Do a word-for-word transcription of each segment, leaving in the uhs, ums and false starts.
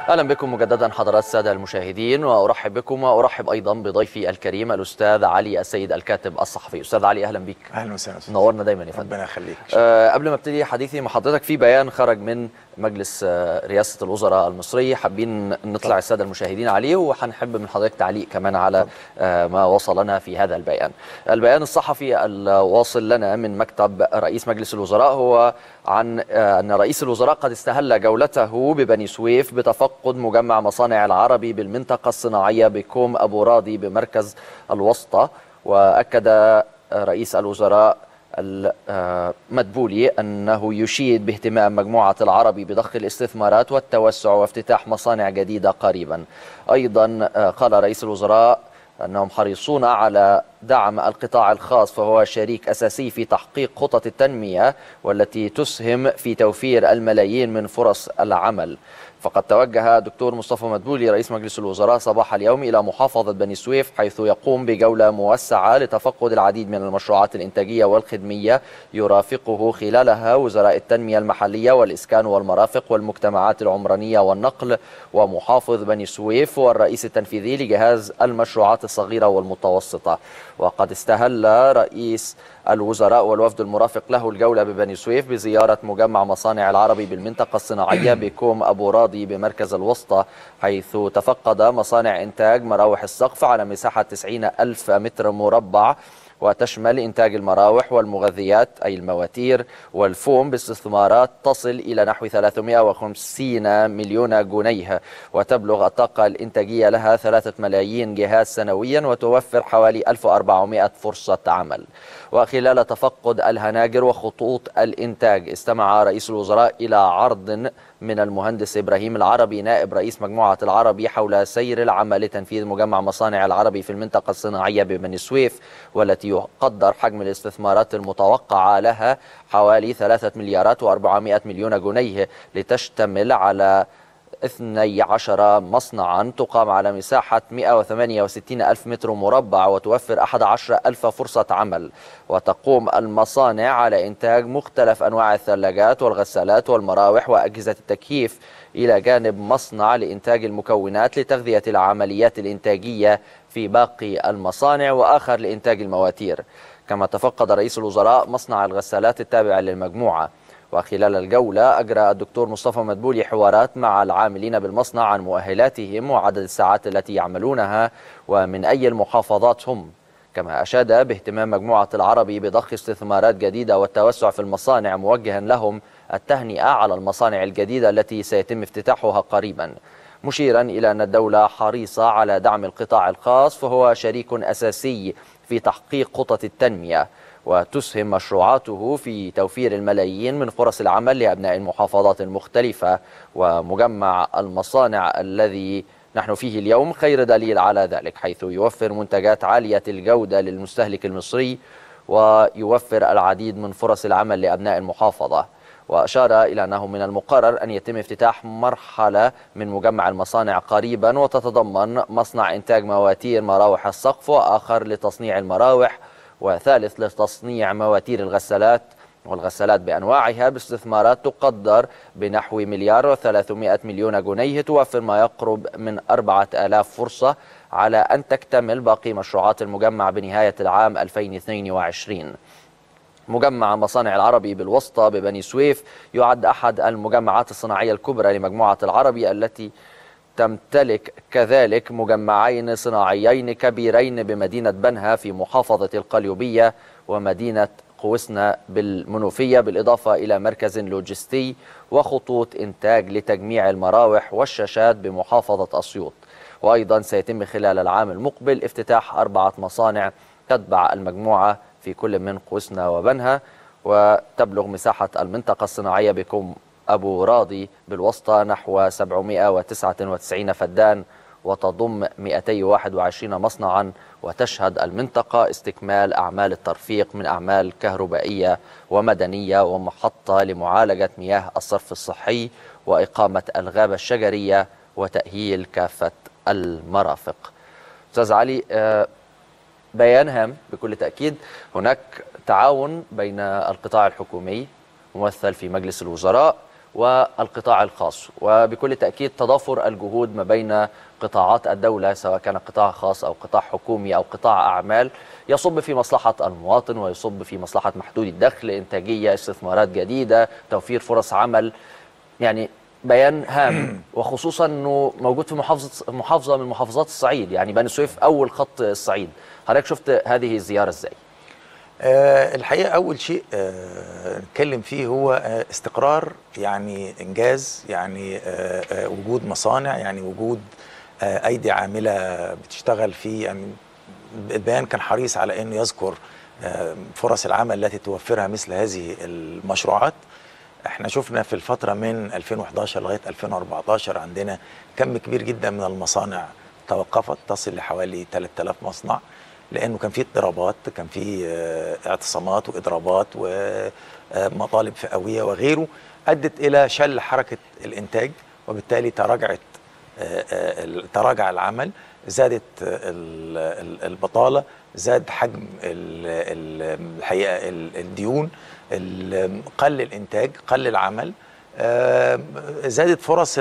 أهلا بكم مجددا حضرات السادة المشاهدين، وأرحب بكم وأرحب أيضا بضيفي الكريم الأستاذ علي السيد الكاتب الصحفي. أستاذ علي أهلا بك. أهلا وسهلا. نورنا دايما يا فندم. ربنا يخليك. أه قبل ما ابتدي حديثي مع حضرتك، في بيان خرج من مجلس أه رئاسة الوزراء المصري، حابين نطلع طب. السادة المشاهدين عليه، وهنحب من حضرتك تعليق كمان على أه ما وصلنا في هذا البيان. البيان الصحفي الواصل لنا من مكتب رئيس مجلس الوزراء هو عن أه أن رئيس الوزراء قد استهل جولته ببني سويف بتفقد مجمع مصانع العربي بالمنطقة الصناعية بكوم أبو راضي بمركز الوسطى. وأكد رئيس الوزراء المدبولي أنه يشيد باهتمام مجموعة العربي بضخ الاستثمارات والتوسع وافتتاح مصانع جديدة قريبا. أيضا قال رئيس الوزراء أنهم حريصون على دعم القطاع الخاص، فهو شريك أساسي في تحقيق خطط التنمية والتي تسهم في توفير الملايين من فرص العمل. فقد توجه دكتور مصطفى مدبولي رئيس مجلس الوزراء صباح اليوم إلى محافظة بني سويف، حيث يقوم بجولة موسعة لتفقد العديد من المشروعات الإنتاجية والخدمية يرافقه خلالها وزراء التنمية المحلية والإسكان والمرافق والمجتمعات العمرانية والنقل ومحافظ بني سويف والرئيس التنفيذي لجهاز المشروعات الصغيرة والمتوسطة. وقد استهل رئيس الوزراء والوفد المرافق له الجولة ببني سويف بزيارة مجمع مصانع العربي بالمنطقة الصناعية بكوم أبو راضي بمركز الوسطى، حيث تفقد مصانع إنتاج مراوح السقف على مساحة تسعين ألف متر مربع، وتشمل إنتاج المراوح والمغذيات أي المواتير والفوم باستثمارات تصل إلى نحو ثلاثمائة وخمسين مليون جنيه، وتبلغ الطاقة الإنتاجية لها ثلاثة ملايين جهاز سنويا، وتوفر حوالي ألف وأربعمائة فرصة عمل. وخلال تفقد الهناجر وخطوط الإنتاج، استمع رئيس الوزراء إلى عرض من المهندس إبراهيم العربي نائب رئيس مجموعة العربي حول سير العمل لتنفيذ مجمع مصانع العربي في المنطقة الصناعية ببني سويف، والتي يقدر حجم الاستثمارات المتوقعة لها حوالي ثلاثة مليارات وأربعمائة مليون جنيه، لتشتمل على اثني عشر مصنعا تقام على مساحة مائة وثمانية وستين ألف متر مربع، وتوفر أحد عشر ألف فرصة عمل. وتقوم المصانع على إنتاج مختلف أنواع الثلاجات والغسالات والمراوح وأجهزة التكييف، إلى جانب مصنع لإنتاج المكونات لتغذية العمليات الإنتاجية في باقي المصانع، وآخر لإنتاج المواتير. كما تفقد رئيس الوزراء مصنع الغسالات التابع للمجموعة. وخلال الجولة أجرى الدكتور مصطفى مدبولي حوارات مع العاملين بالمصنع عن مؤهلاتهم وعدد الساعات التي يعملونها ومن أي المحافظات هم. كما أشاد باهتمام مجموعة العربي بضخ استثمارات جديدة والتوسع في المصانع، موجها لهم التهنئة على المصانع الجديدة التي سيتم افتتاحها قريبا، مشيرا إلى أن الدولة حريصة على دعم القطاع الخاص، فهو شريك أساسي في تحقيق خطط التنمية، وتسهم مشروعاته في توفير الملايين من فرص العمل لأبناء المحافظات المختلفة. ومجمع المصانع الذي نحن فيه اليوم خير دليل على ذلك، حيث يوفر منتجات عالية الجودة للمستهلك المصري، ويوفر العديد من فرص العمل لأبناء المحافظة. وأشار إلى أنه من المقرر أن يتم افتتاح مرحلة من مجمع المصانع قريبا، وتتضمن مصنع إنتاج مواتير مراوح السقف، وآخر لتصنيع المراوح، وثالث لتصنيع مواتير الغسالات والغسالات بأنواعها، باستثمارات تقدر بنحو مليار وثلاثمائة مليون جنيه، توفر ما يقرب من أربعة آلاف فرصة، على أن تكتمل باقي مشروعات المجمع بنهاية العام ألفين واثنين وعشرين. مجمع مصانع العربي بالوسطى ببني سويف يعد أحد المجمعات الصناعية الكبرى لمجموعة العربي، التي تمتلك كذلك مجمعين صناعيين كبيرين بمدينة بنها في محافظة القليوبية ومدينة قوسنا بالمنوفية، بالإضافة إلى مركز لوجستي وخطوط إنتاج لتجميع المراوح والشاشات بمحافظة أسيوط. وأيضا سيتم خلال العام المقبل افتتاح أربعة مصانع تتبع المجموعة في كل من قوسنا وبنها، وتبلغ مساحة المنطقة الصناعية بكوم أبو راضي بالوسطى نحو سبعمائة وتسعة وتسعين فدان، وتضم مئتين وواحد وعشرين مصنعا، وتشهد المنطقة استكمال أعمال الترفيق من أعمال كهربائية ومدنية ومحطة لمعالجة مياه الصرف الصحي وإقامة الغابة الشجرية وتأهيل كافة المرافق. أستاذ علي، بيان هام بكل تأكيد. هناك تعاون بين القطاع الحكومي ممثل في مجلس الوزراء والقطاع الخاص، وبكل تأكيد تضافر الجهود ما بين قطاعات الدولة سواء كان قطاع خاص أو قطاع حكومي أو قطاع أعمال يصب في مصلحة المواطن ويصب في مصلحة محدود الدخل، إنتاجية، استثمارات جديدة، توفير فرص عمل. يعني بيان هام، وخصوصا أنه موجود في محافظة محافظة من محافظات الصعيد، يعني بني سويف أول خط الصعيد. حضرتك شفت هذه الزيارة إزاي؟ أه الحقيقة أول شيء أه نتكلم فيه هو أه استقرار، يعني إنجاز، يعني أه أه وجود مصانع، يعني وجود أه أيدي عاملة بتشتغل فيه. يعني البيان كان حريص على أنه يذكر أه فرص العمل التي توفرها مثل هذه المشروعات. احنا شفنا في الفترة من ألفين وأحد عشر لغاية ألفين وأربعة عشر عندنا كم كبير جدا من المصانع توقفت، تصل لحوالي ثلاثة آلاف مصنع، لأنه كان في اضطرابات، كان في اعتصامات وإضرابات ومطالب فئوية وغيره، أدت إلى شل حركة الإنتاج، وبالتالي تراجعت تراجع العمل، زادت البطالة، زاد حجم الحقيقة الديون، قل الإنتاج، قل العمل، زادت فرص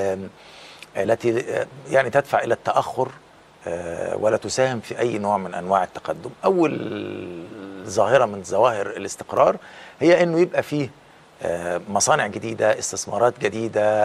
التي يعني تدفع إلى التأخر ولا تساهم في أي نوع من أنواع التقدم. أول ظاهرة من ظواهر الاستقرار هي أنه يبقى فيه مصانع جديدة، استثمارات جديدة،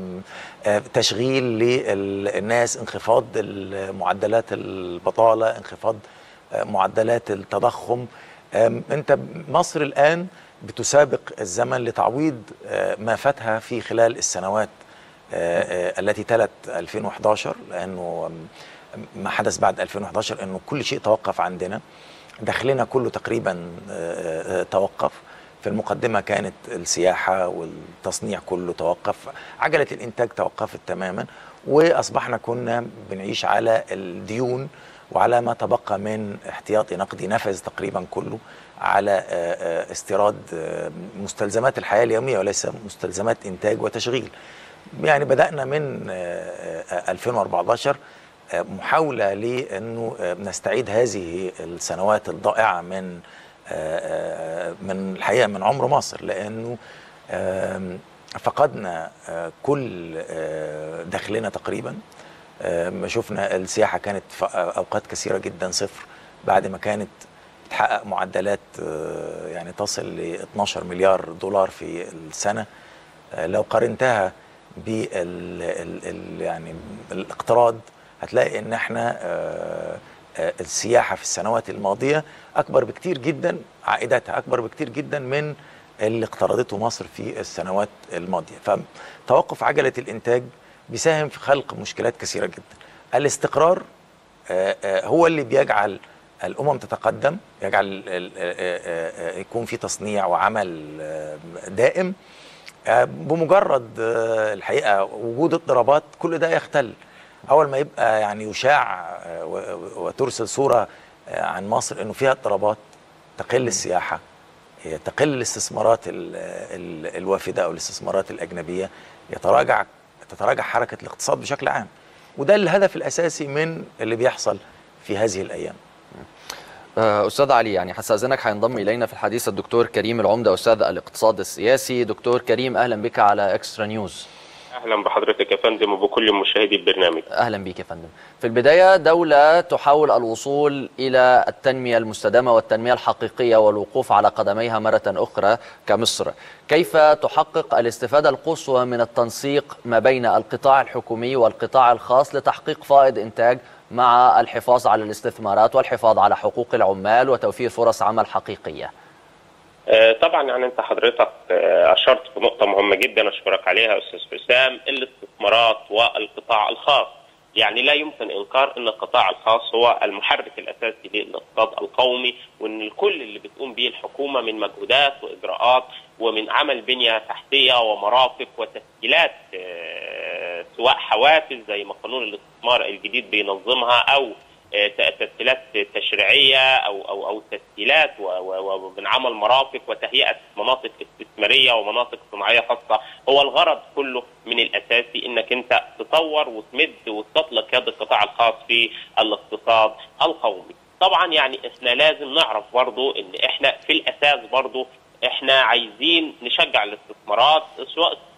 تشغيل للناس، انخفاض معدلات البطالة، انخفاض معدلات التضخم. أنت مصر الآن بتسابق الزمن لتعويض ما فاتها في خلال السنوات التي تلت ألفين وأحد عشر، لأنه ما حدث بعد ألفين وأحد عشر أنه كل شيء توقف عندنا، دخلنا كله تقريبا توقف. في المقدمة كانت السياحة والتصنيع كله توقف، عجلة الإنتاج توقفت تماما، وأصبحنا كنا بنعيش على الديون وعلى ما تبقى من احتياطي نقدي نفذ تقريبا كله على استيراد مستلزمات الحياة اليومية وليس مستلزمات إنتاج وتشغيل. يعني بدأنا من ألفين وأربعة عشر محاولة لأنه نستعيد هذه السنوات الضائعة من من الحقيقة من عمر مصر، لأنه فقدنا كل دخلنا تقريبا. شفنا السياحة كانت في أوقات كثيرة جدا صفر، بعد ما كانت بتحقق معدلات يعني تصل ل اثناشر مليار دولار في السنة. لو قارنتها بال يعني الاقتراض هتلاقي ان احنا السياحة في السنوات الماضية أكبر بكتير جدا، عائداتها أكبر بكتير جدا من اللي اقترضته مصر في السنوات الماضية. فتوقف عجلة الإنتاج بيساهم في خلق مشكلات كثيرة جدا. الاستقرار هو اللي بيجعل الأمم تتقدم، يجعل يكون في تصنيع وعمل دائم. بمجرد الحقيقة وجود اضطرابات كل ده يختل. أول ما يبقى يعني يشاع وترسل صورة عن مصر أنه فيها اضطرابات، تقل السياحة، تقل الاستثمارات الوافدة أو الاستثمارات الأجنبية، يتراجع تتراجع حركة الاقتصاد بشكل عام. وده الهدف الأساسي من اللي بيحصل في هذه الأيام. أستاذ علي، يعني هستأذنك هينضم إلينا في الحديث الدكتور كريم العمدة أستاذ الاقتصاد السياسي. دكتور كريم، أهلا بك على إكسترا نيوز. أهلا بحضرتك يا فندم وبكل مشاهدي البرنامج. أهلا بك يا فندم. في البداية، دولة تحاول الوصول إلى التنمية المستدامة والتنمية الحقيقية والوقوف على قدميها مرة أخرى كمصر، كيف تحقق الاستفادة القصوى من التنسيق ما بين القطاع الحكومي والقطاع الخاص لتحقيق فائض إنتاج مع الحفاظ على الاستثمارات والحفاظ على حقوق العمال وتوفير فرص عمل حقيقية؟ طبعا يعني انت حضرتك اشرت في نقطه مهمه جدا اشكرك عليها استاذ حسام، الاستثمارات والقطاع الخاص. يعني لا يمكن انكار ان القطاع الخاص هو المحرك الاساسي للاقتصاد القومي، وان الكل اللي بتقوم به الحكومه من مجهودات واجراءات ومن عمل بنيه تحتيه ومرافق وتسهيلات، سواء حوافز زي ما قانون الاستثمار الجديد بينظمها، او تسهيلات تشريعيه او او او تسهيلات ومن عمل مرافق وتهيئه مناطق استثماريه ومناطق صناعيه خاصه. هو الغرض كله من الاساسي انك انت تطور وتمد وتطلق يد القطاع الخاص في الاقتصاد القومي. طبعا يعني احنا لازم نعرف برضو ان احنا في الاساس برضو احنا عايزين نشجع الاستثمارات، سواء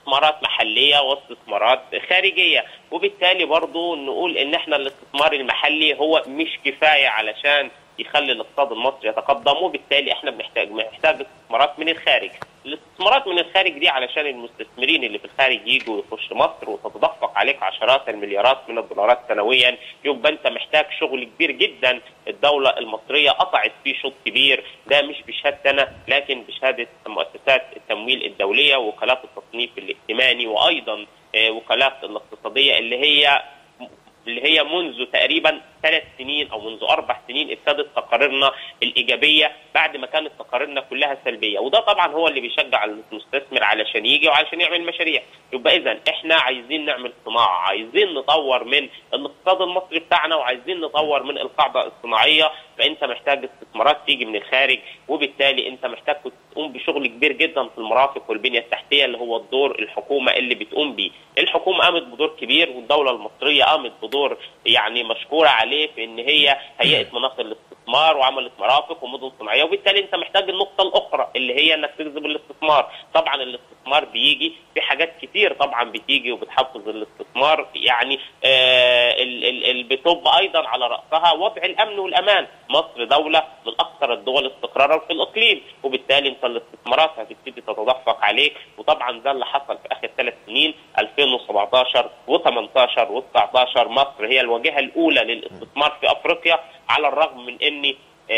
استثمارات محليه واستثمارات خارجيه. وبالتالي برضو نقول ان احنا الاستثمار المحلي هو مش كفايه علشان يخلي الاقتصاد المصري يتقدم، وبالتالي احنا بنحتاج محتاج استثمارات من الخارج. الاستثمارات من الخارج دي علشان المستثمرين اللي في الخارج يجوا يخش مصر وتتدفق عليك عشرات المليارات من الدولارات سنويا، يبقى انت محتاج شغل كبير جدا. الدوله المصريه قطعت فيه شوط كبير، ده مش بشهاده انا لكن بشهاده مؤسسات التمويل الدوليه ووكالات التصنيف الائتماني وايضا وكالات الاقتصاديه اللي هي اللي هي منذ تقريبا ثلاث سنين او منذ اربع سنين ابتدت تقاريرنا الايجابيه بعد ما كانت تقاريرنا كلها سلبيه، وده طبعا هو اللي بيشجع المستثمر علشان يجي وعلشان يعمل مشاريع. يبقى اذا احنا عايزين نعمل صناعه، عايزين نطور من الاقتصاد المصري بتاعنا وعايزين نطور من القاعده الصناعيه، فانت محتاج استثمارات تيجي من الخارج، وبالتالي انت محتاج تقوم بشغل كبير جدا في المرافق والبنيه التحتيه اللي هو الدور الحكومه اللي بتقوم بيه. الحكومه قامت بدور كبير والدوله المصريه قامت بدور يعني مشكوره عليه في ان هي هيئت مناطق الاستثمار وعملت مرافق ومدن صناعيه، وبالتالي انت محتاج النقطه الاخرى اللي هي انك تجذب الاستثمار. طبعا الاستثمار بيجي في حاجات كتير طبعا بتيجي وبتحفز الاستثمار، يعني آه اللي بتب ايضا على راسها وضع الامن والامان. مصر دوله من اكثر الدول استقرارا في الاقليم، وبالتالي انت الاستثمارات هتبتدي تتدفق عليك، وطبعا ده اللي حصل في اخر ثلاث سنين ألفين وسبعطاشر وثمانطاشر وتسعطاشر. مصر هي الواجهه الاولى للاستثمار في افريقيا، على الرغم من ان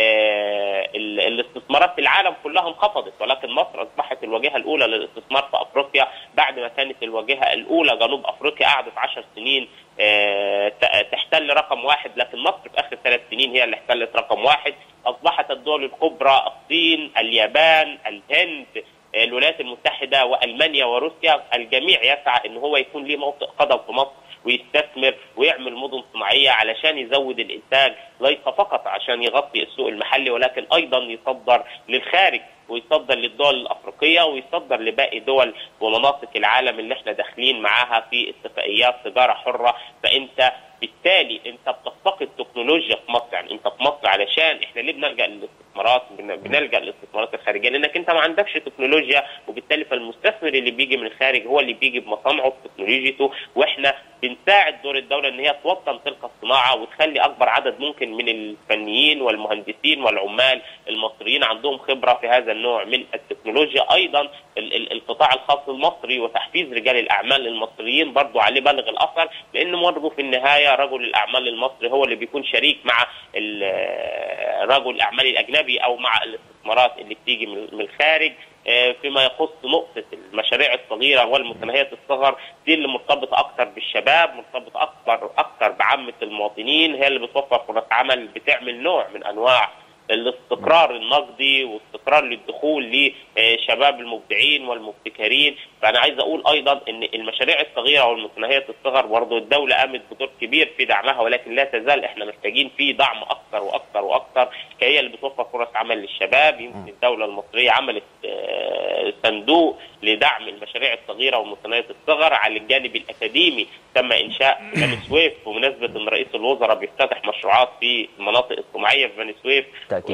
آه الاستثمارات في العالم كلها انخفضت، ولكن مصر اصبحت الواجهه الاولى للاستثمار في افريقيا بعد ما كانت الواجهه الاولى جنوب افريقيا قعدت عشر سنين آه تحتل رقم واحد، لكن مصر في اخر ثلاث سنين هي اللي احتلت رقم واحد. اصبحت الدول الكبرى الصين، اليابان، الهند، الولايات المتحده والمانيا وروسيا الجميع يسعى ان هو يكون له موطئ قدم في مصر ويستثمر ويعمل مدن صناعيه علشان يزود الانتاج، ليس فقط عشان يغطي السوق المحلي ولكن ايضا يصدر للخارج ويصدر للدول الافريقيه ويصدر لباقي دول ومناطق العالم اللي احنا داخلين معاها في اتفاقيات تجاره حره. فانت بالتالي انت بتفتقد تكنولوجيا في مصر، يعني انت في مصر علشان احنا ليه بنلجا للاستثمارات بنلجا للاستثمارات الخارجيه؟ لانك انت ما عندكش تكنولوجيا، وبالتالي فالمستثمر اللي بيجي من الخارج هو اللي بيجي بمصانعه بتكنولوجيته، واحنا بنساعد دور الدوله ان هي توطن تلك الصناعه وتخلي اكبر عدد ممكن من الفنيين والمهندسين والعمال المصريين عندهم خبره في هذا النوع من التكنولوجيا. ايضا القطاع الخاص المصري وتحفيز رجال الاعمال المصريين برضو عليه بالغ الاثر، لان برضو في النهايه رجل الاعمال المصري هو اللي بيكون شريك مع رجل الاعمال الاجنبي او مع الاستثمارات اللي بتيجي من الخارج. فيما يخص نقطه المشاريع الصغيره والمتناهيه الصغر، دي اللي مرتبطه اكثر بالشباب، مرتبطه اكثر اكثر بعامه المواطنين، هي اللي بتوفر فرص عمل، بتعمل نوع من انواع الاستقرار النقدي واستقرار للدخول لشباب المبدعين والمبتكرين. فانا عايز اقول ايضا ان المشاريع الصغيره والمتناهيه الصغر برضه الدوله قامت بدور كبير في دعمها، ولكن لا تزال احنا محتاجين في دعم اكثر واكثر واكثر، هي اللي بتوفر فرص عمل للشباب. يمكن الدوله المصريه عملت صندوق لدعم المشاريع الصغيره والمتناهيه الصغر. على الجانب الاكاديمي تم انشاء بني سويف بمناسبه ان رئيس الوزراء بيفتتح مشروعات في المناطق الصناعيه في بني سويف،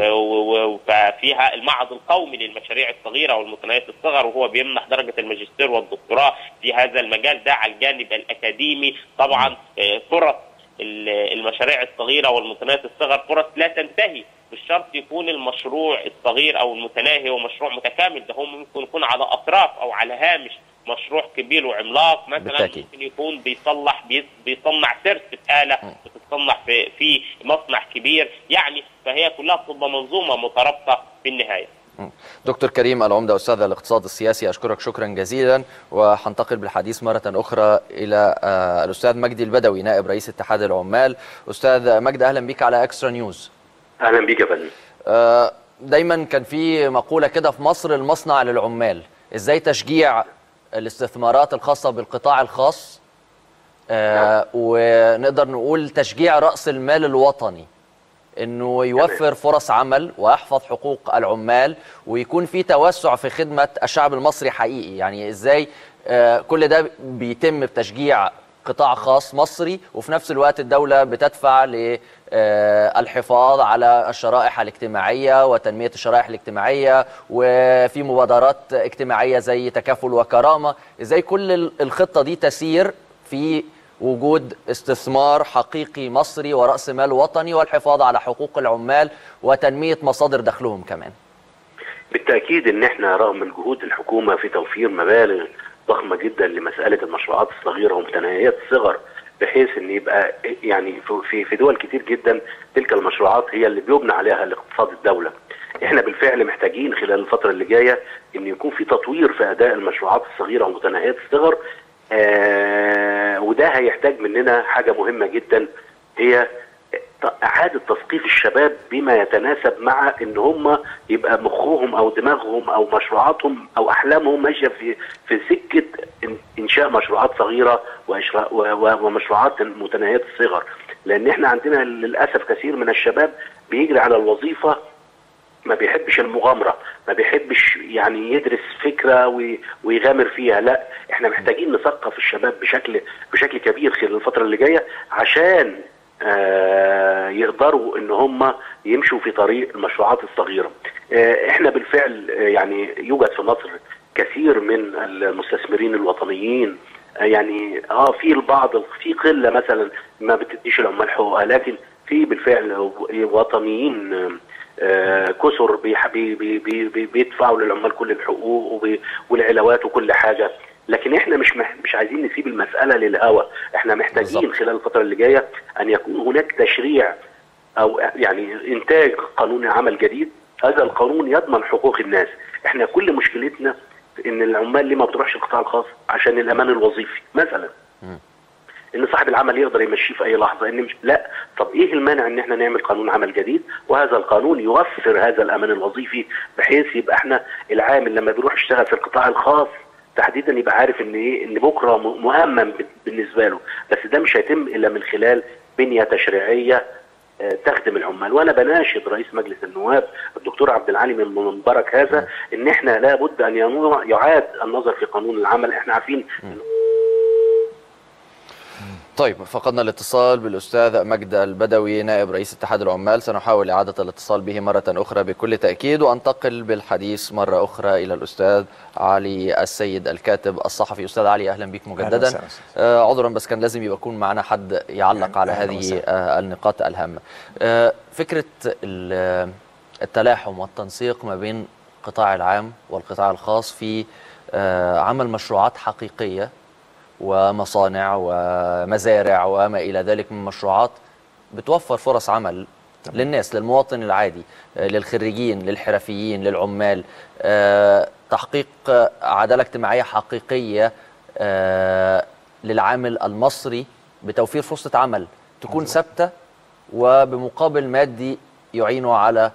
وفيها المعهد القومي للمشاريع الصغيره والمتناهيه الصغر، وهو بيمنح درجه الماجستير والدكتوراه في هذا المجال. ده على الجانب الاكاديمي. طبعا فرص المشاريع الصغيره والمتناهيه الصغر فرص لا تنتهي، مش شرط يكون المشروع الصغير او المتناهي ومشروع متكامل، ده هو ممكن يكون على اطراف او على هامش مشروع كبير وعملاق. مثلا بالتأكيد. ممكن يكون بيصلح بيصنع ترس آلة بتتصنع في في مصنع كبير، يعني فهي كلها بتبقى منظومه مترابطه في النهايه. دكتور كريم العمدة أستاذ الاقتصاد السياسي، أشكرك شكرا جزيلا، وحنتقل بالحديث مرة أخرى إلى الأستاذ مجدي البدوي نائب رئيس اتحاد العمال. أستاذ مجدي أهلا بك على إكسترا نيوز. أهلا بك يا فندم. دايما كان في مقولة كده في مصر، المصنع للعمال. إزاي تشجيع الاستثمارات الخاصة بالقطاع الخاص آه ونقدر نقول تشجيع رأس المال الوطني انه يوفر فرص عمل ويحفظ حقوق العمال ويكون في توسع في خدمة الشعب المصري حقيقي؟ يعني ازاي آه كل ده بيتم بتشجيع قطاع خاص مصري، وفي نفس الوقت الدولة بتدفع للحفاظ على الشرائح الاجتماعية وتنمية الشرائح الاجتماعية، وفي مبادرات اجتماعية زي تكافل وكرامة. ازاي كل الخطة دي تسير في وجود استثمار حقيقي مصري ورأس مال وطني والحفاظ على حقوق العمال وتنمية مصادر دخلهم كمان؟ بالتأكيد ان احنا رغم الجهود الحكومة في توفير مبالغ ضخمة جدا لمسألة المشروعات الصغيرة ومتناهية الصغر، بحيث ان يبقى يعني في في دول كتير جدا تلك المشروعات هي اللي بيبنى عليها الاقتصاد الدولة. احنا بالفعل محتاجين خلال الفترة اللي جاية ان يكون في تطوير في اداء المشروعات الصغيرة ومتناهية الصغر، آه وده هيحتاج مننا حاجة مهمة جدا، هي اعاده تثقيف الشباب بما يتناسب مع ان هم يبقى مخهم او دماغهم او مشروعاتهم او احلامهم ماشيه في في سكه انشاء مشروعات صغيره ومشروعات متناهيه الصغر. لان احنا عندنا للاسف كثير من الشباب بيجري على الوظيفه، ما بيحبش المغامره، ما بيحبش يعني يدرس فكره ويغامر فيها. لا، احنا محتاجين نثقف الشباب بشكل بشكل كبير خلال الفتره اللي جايه عشان آه يقدروا ان هم يمشوا في طريق المشروعات الصغيره. آه احنا بالفعل آه يعني يوجد في مصر كثير من المستثمرين الوطنيين، آه يعني اه في البعض في قله مثلا ما بتديش العمال حقوقها، لكن في بالفعل وطنيين آه كثر بي بي بي بيدفعوا للعمال كل الحقوق والعلاوات وكل حاجه. لكن احنا مش مش عايزين نسيب المساله للهوى، احنا محتاجين بالزبط. خلال الفتره اللي جايه ان يكون هناك تشريع او يعني انتاج قانون عمل جديد. هذا القانون يضمن حقوق الناس. احنا كل مشكلتنا ان العمال ليه ما بتروحش القطاع الخاص؟ عشان الامان الوظيفي مثلا، م. ان صاحب العمل يقدر يمشيه في اي لحظه. ان مش لا، طب ايه المانع ان احنا نعمل قانون عمل جديد وهذا القانون يوفر هذا الامان الوظيفي، بحيث يبقى احنا العامل لما بيروح يشتغل في القطاع الخاص تحديدا يبقى عارف ان ايه، ان بكره مؤمن بالنسبه له. بس ده مش هيتم الا من خلال بنيه تشريعيه تخدم العمال. وانا بناشد رئيس مجلس النواب الدكتور عبد العالي من منبرك هذا ان احنا لابد ان يعاد النظر في قانون العمل. احنا عارفين. طيب، فقدنا الاتصال بالأستاذ مجد البدوي نائب رئيس اتحاد العمال. سنحاول إعادة الاتصال به مرة أخرى بكل تأكيد، وأنتقل بالحديث مرة أخرى إلى الأستاذ علي السيد الكاتب الصحفي. أستاذ علي، أهلا بك مجددا. آه عذرا بس كان لازم يكون معنا حد يعلق على هذه آه النقاط الهامة. آه فكرة التلاحم والتنسيق ما بين القطاع العام والقطاع الخاص في آه عمل مشروعات حقيقية ومصانع ومزارع وما إلى ذلك من مشروعات بتوفر فرص عمل طبعا. للناس، للمواطن العادي، للخريجين، للحرفيين، للعمال، تحقيق عدالة اجتماعية حقيقية للعامل المصري بتوفير فرصة عمل تكون ثابتة وبمقابل مادي يعينه على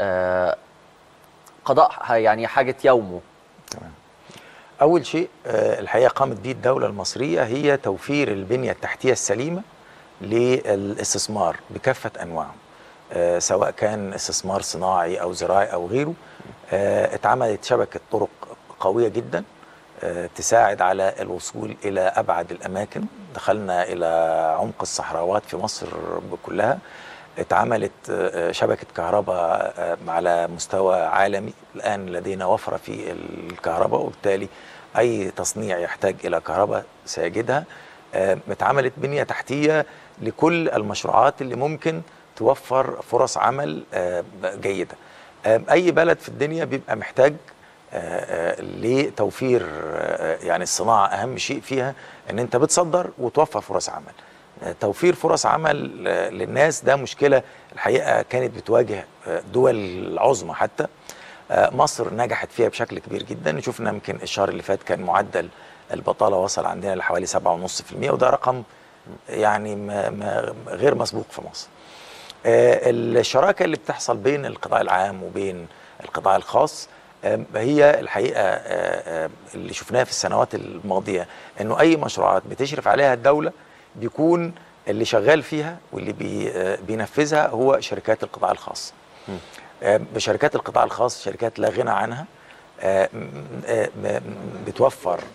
قضاء يعني حاجة يومه. تمام. أول شيء الحقيقة قامت به الدولة المصرية هي توفير البنية التحتية السليمة للاستثمار بكافة أنواعه، سواء كان استثمار صناعي أو زراعي أو غيره. اتعملت شبكة طرق قوية جدا تساعد على الوصول إلى أبعد الأماكن. دخلنا إلى عمق الصحراوات في مصر كلها. اتعملت شبكة كهرباء على مستوى عالمي. الآن لدينا وفرة في الكهرباء، وبالتالي أي تصنيع يحتاج إلى كهرباء سيجدها. اتعملت بنية تحتية لكل المشروعات اللي ممكن توفر فرص عمل جيدة. أي بلد في الدنيا بيبقى محتاج لتوفير، يعني الصناعة أهم شيء فيها أن أنت بتصدر وتوفر فرص عمل. توفير فرص عمل للناس ده مشكلة الحقيقة كانت بتواجه دول العظمى، حتى مصر نجحت فيها بشكل كبير جدا. شفنا يمكن الشهر اللي فات كان معدل البطالة وصل عندنا لحوالي سبعة ونص في المية، وده رقم يعني ما ما غير مسبوق في مصر. الشراكة اللي بتحصل بين القطاع العام وبين القطاع الخاص هي الحقيقة اللي شفناها في السنوات الماضية، انه اي مشروعات بتشرف عليها الدولة بيكون اللي شغال فيها واللي بي بينفذها هو شركات القطاع الخاص. بشركات القطاع الخاص شركات لا غنى عنها، بتوفر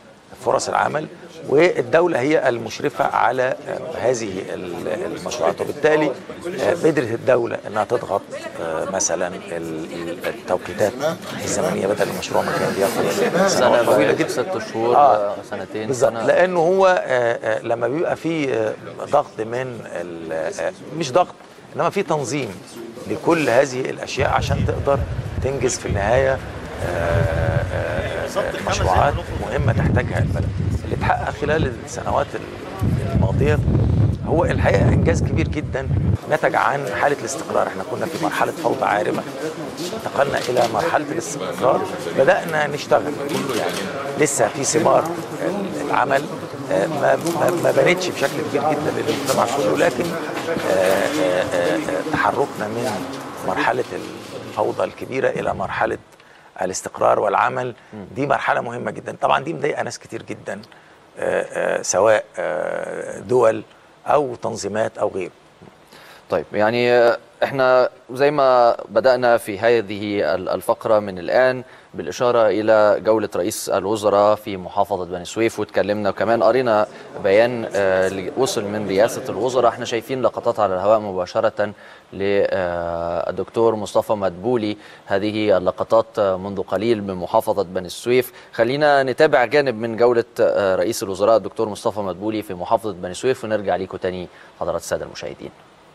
فرص العمل، والدولة هي المشرفة على هذه المشروعات، وبالتالي قدرت الدولة أنها تضغط مثلا التوقيتات الزمنية بدل المشروع ما كان بياخد سنة طويلة جدا، ست شهور آه سنتين بالظبط، لأنه هو لما بيبقى في ضغط من مش ضغط إنما في تنظيم لكل هذه الأشياء عشان تقدر تنجز في النهاية مشروعات مهمة تحتاجها البلد. اللي اتحقق خلال السنوات الماضية هو الحقيقة إنجاز كبير جدا نتج عن حالة الاستقرار. احنا كنا في مرحلة فوضى عارمة، انتقلنا إلى مرحلة الاستقرار، بدأنا نشتغل، يعني لسه في ثمار العمل ما ما بانتش بشكل كبير جدا للمجتمع كله، لكن تحركنا من مرحلة الفوضى الكبيرة إلى مرحلة الاستقرار والعمل، دي مرحلة مهمة جدا. طبعا دي مضايقة ناس كتير جدا، سواء دول أو تنظيمات أو غيره. طيب، يعني احنا زي ما بدأنا في هذه الفقرة من الآن بالإشارة إلى جولة رئيس الوزراء في محافظة بني سويف، واتكلمنا وكمان قرينا بيان وصل من رئاسة الوزراء. احنا شايفين لقطات على الهواء مباشرة للدكتور مصطفى مدبولي، هذه اللقطات منذ قليل من محافظة بني سويف. خلينا نتابع جانب من جولة رئيس الوزراء الدكتور مصطفى مدبولي في محافظة بني سويف ونرجع ليكم تاني حضرات السادة المشاهدين.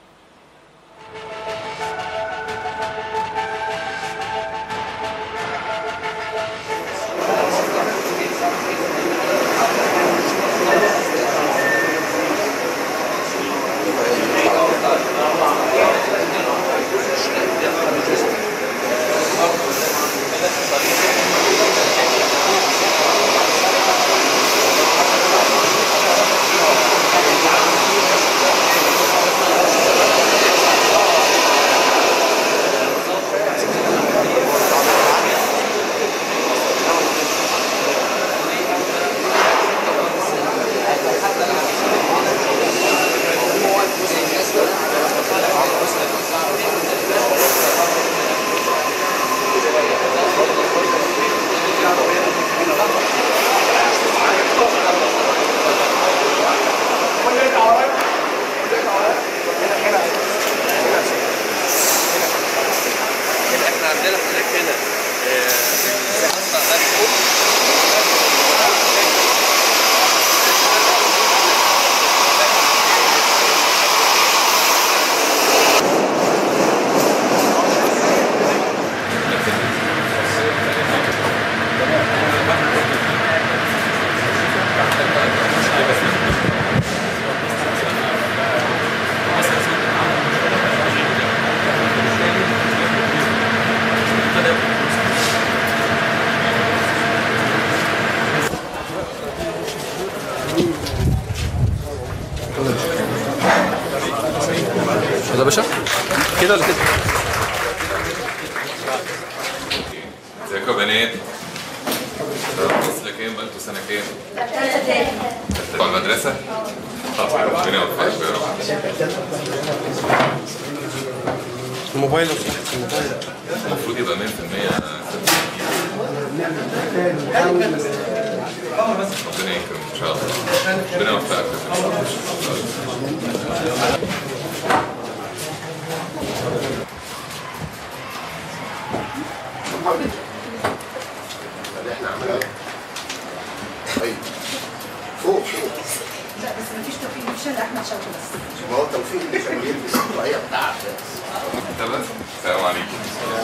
كده يا باشا، كده ولا كده؟ ازيكم يا بنات؟ فصل كام؟ بقالكوا سنة كام؟ تالتة على المدرسة؟ طب ربنا يوفقكم يا رب. الموبايل المفروض يبقى مية في المية. ربنا يكرم ان شاء الله. ربنا يوفقك. احنا عملنا طيب فوق فوق لا بس مفيش توفيق، مفيش الا احمد شوقي بس. ما هو التوفيق اللي كان يلبس الطاقية بتاعك انت بس. السلام عليكم.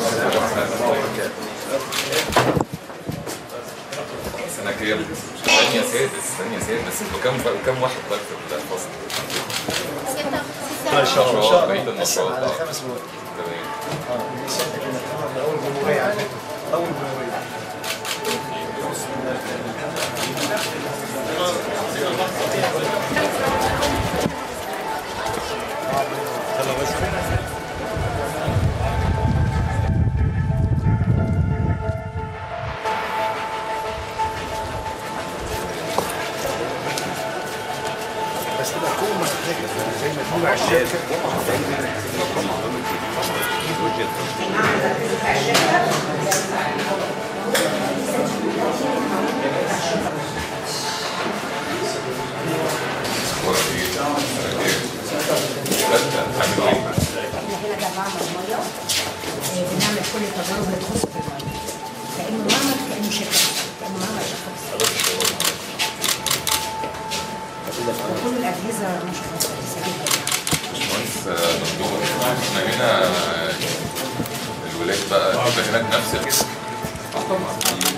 سنة كام؟ ثانية سادس، ثانية سادس. انتوا كام كام واحد بقى في الفصل؟ ما شاء الله. ما شاء بعيد المشروع على خمس مواد. تمام. اه ستة كمان. أول جمهورية على فكرة. أول جمهورية. بس تبقى كل ما تحتاج زي ما تكون عشان كل الاجهزه ما شاء الله كويسه جدا يعني. باشمهندس دكتور، احنا هنا الولاد بقى بيبقى هناك نفس الكلام. اه طبعا.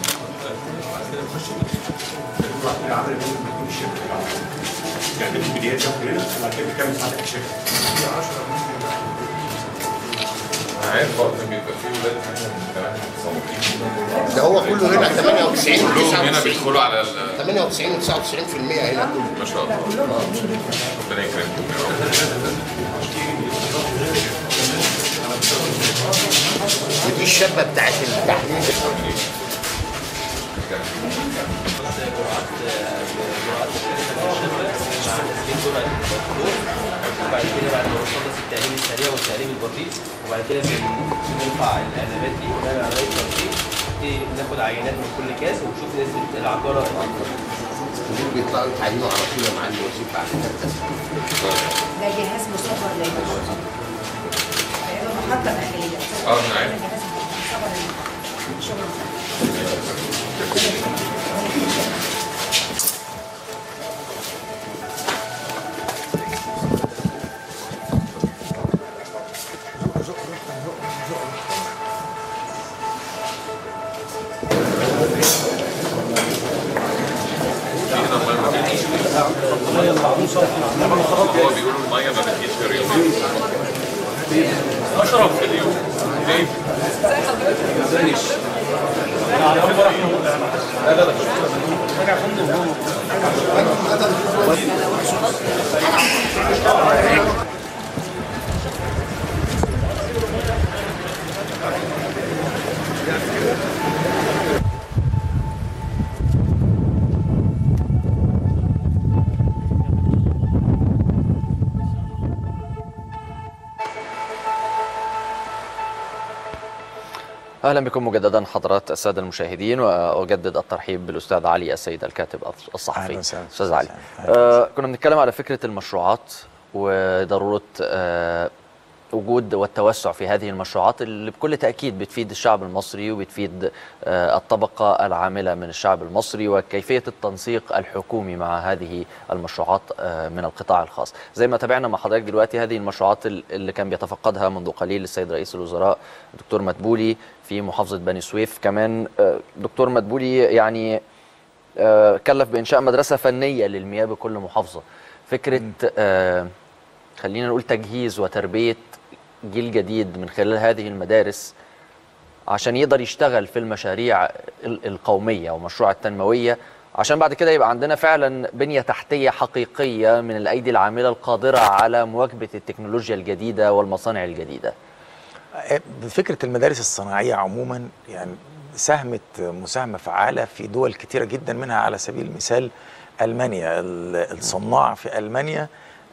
يعني البدايات هنا بعد كده كام ساعه الشركه؟ انا عارف برضه بيبقى في ولاد هنا كمان متصورين. ده هو كله هنا ثمانية وتسعين كلهم هنا بيدخلوا على ال ثمانية وتسعين و تسعة وتسعين في المية هنا كله. ما شاء الله. ربنا يكرمكم يا رب. ودي الشابه بتاعت التحليل. وبعد كده بعد ما نخلص التعليم السريع والتعليم البطيء وبعد كده بنرفع الاعلانات دي ونعمل عمليه تنقية، ناخد عينات من كل كاس ونشوف نسبه العقاره. دول بيطلعوا يتعينوا على طول يا معلم وزير بعد كده. ده جهاز مصغر للمحطه. محطه داخليه. اه انا عارف. هو بيقولوا الميه ما بتجيش غير يومين. اشرب في اليوم. ليه؟ أهلا بكم مجددا حضرات السادة المشاهدين، وأجدد الترحيب بالأستاذ علي السيد الكاتب الصحفي. أستاذ علي، آه كنا بنتكلم على فكرة المشروعات وضرورة آه وجود والتوسع في هذه المشروعات اللي بكل تأكيد بتفيد الشعب المصري وبتفيد آه الطبقة العاملة من الشعب المصري، وكيفية التنسيق الحكومي مع هذه المشروعات آه من القطاع الخاص. زي ما تابعنا مع حضرتك دلوقتي هذه المشروعات اللي كان بيتفقدها منذ قليل السيد رئيس الوزراء دكتور مدبولي في محافظة بني سويف. كمان آه دكتور مدبولي يعني آه كلف بإنشاء مدرسة فنية للمياه بكل محافظة. فكرة آه خلينا نقول تجهيز وتربية جيل جديد من خلال هذه المدارس عشان يقدر يشتغل في المشاريع القومية ومشروع التنموية، عشان بعد كده يبقى عندنا فعلا بنية تحتية حقيقية من الأيدي العاملة القادرة على مواكبة التكنولوجيا الجديدة والمصانع الجديدة. فكرة المدارس الصناعية عموما يعني ساهمت مساهمة فعالة في دول كتيرة جدا، منها على سبيل المثال ألمانيا. الصناع في ألمانيا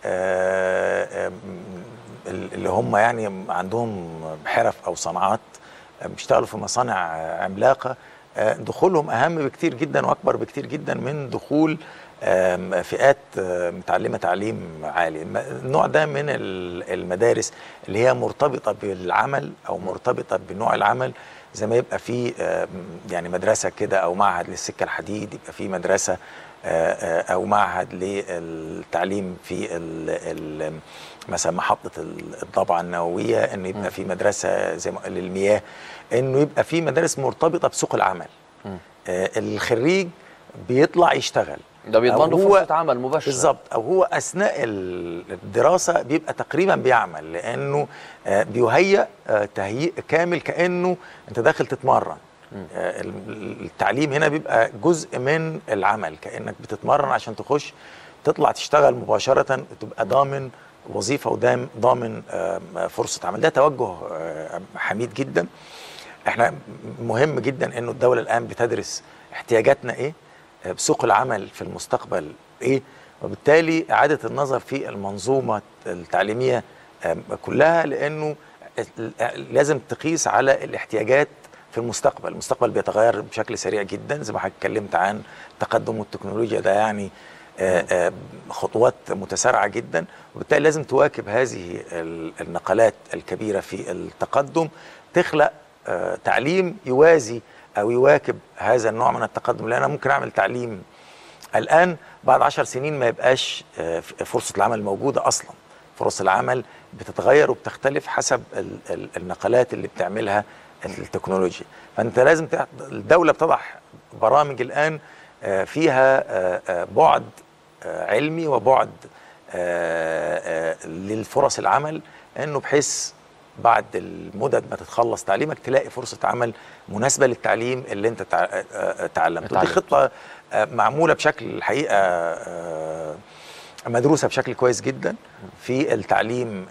اللي هم يعني عندهم حرف أو صناعات بيشتغلوا في مصانع عملاقة، دخولهم أهم بكتير جدا وأكبر بكتير جدا من دخول فئات متعلمة تعليم عالي. النوع ده من المدارس اللي هي مرتبطة بالعمل أو مرتبطة بنوع العمل، زي ما يبقى في يعني مدرسة كده أو معهد للسكة الحديد، يبقى في مدرسة أو معهد للتعليم في ال مثلا محطة الضبعة النووية، إنه يبقى في مدرسة زي ما للمياه، إنه يبقى في مدارس مرتبطة بسوق العمل. الخريج بيطلع يشتغل، ده بيضمن له فرصة عمل مباشرة بالظبط، أو هو أثناء الدراسة بيبقى تقريبا بيعمل، لأنه بيهيأ تهيئ كامل كأنه أنت داخل تتمرن. التعليم هنا بيبقى جزء من العمل، كأنك بتتمرن عشان تخش تطلع تشتغل مباشرة، تبقى ضامن وظيفة وضامن فرصة عمل. ده توجه حميد جدا. احنا مهم جدا انه الدولة الآن بتدرس احتياجاتنا ايه، بسوق العمل في المستقبل ايه، وبالتالي إعادة النظر في المنظومة التعليمية كلها، لأنه لازم تقيس على الاحتياجات في المستقبل. المستقبل بيتغير بشكل سريع جدا، زي ما حضرتك اتكلمت عن تقدم التكنولوجيا، ده يعني خطوات متسارعة جدا، وبالتالي لازم تواكب هذه النقلات الكبيرة في التقدم، تخلق تعليم يوازي أو يواكب هذا النوع من التقدم. لأن أنا ممكن أعمل تعليم الان بعد عشر سنين ما يبقاش فرصه العمل موجوده اصلا. فرص العمل بتتغير وبتختلف حسب النقلات اللي بتعملها التكنولوجيا. فانت لازم الدوله بتضع برامج الان فيها بعد علمي وبعد للفرص للعمل، انه بحيث بعد المدد ما تتخلص تعليمك تلاقي فرصه عمل مناسبه للتعليم اللي انت تعلمته. دي خطه معموله بشكل الحقيقه مدروسه بشكل كويس جدا في التعليم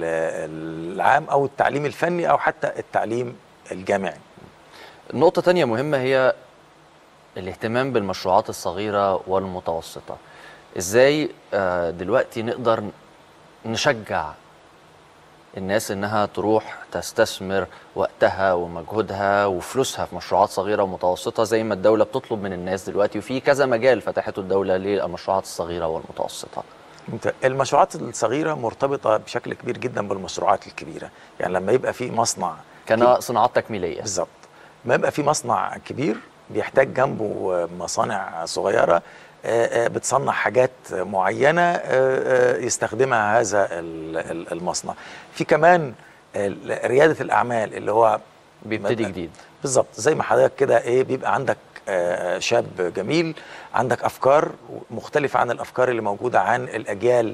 العام او التعليم الفني او حتى التعليم الجامعي. نقطه ثانيه مهمه هي الاهتمام بالمشروعات الصغيره والمتوسطه. ازاي دلوقتي نقدر نشجع الناس انها تروح تستثمر وقتها ومجهودها وفلوسها في مشروعات صغيره ومتوسطه زي ما الدوله بتطلب من الناس دلوقتي، وفي كذا مجال فتحته الدوله للمشروعات الصغيره والمتوسطه؟ المشروعات الصغيره مرتبطه بشكل كبير جدا بالمشروعات الكبيره. يعني لما يبقى في مصنع كان صناعات تكميليه بالظبط، ما يبقى في مصنع كبير بيحتاج جنبه مصانع صغيره بتصنع حاجات معينة يستخدمها هذا المصنع. في كمان ريادة الأعمال اللي هو بيبتدي جديد بالظبط، زي ما حضرتك كده ايه بيبقى عندك شاب جميل عندك أفكار مختلفة عن الأفكار اللي موجودة عن الأجيال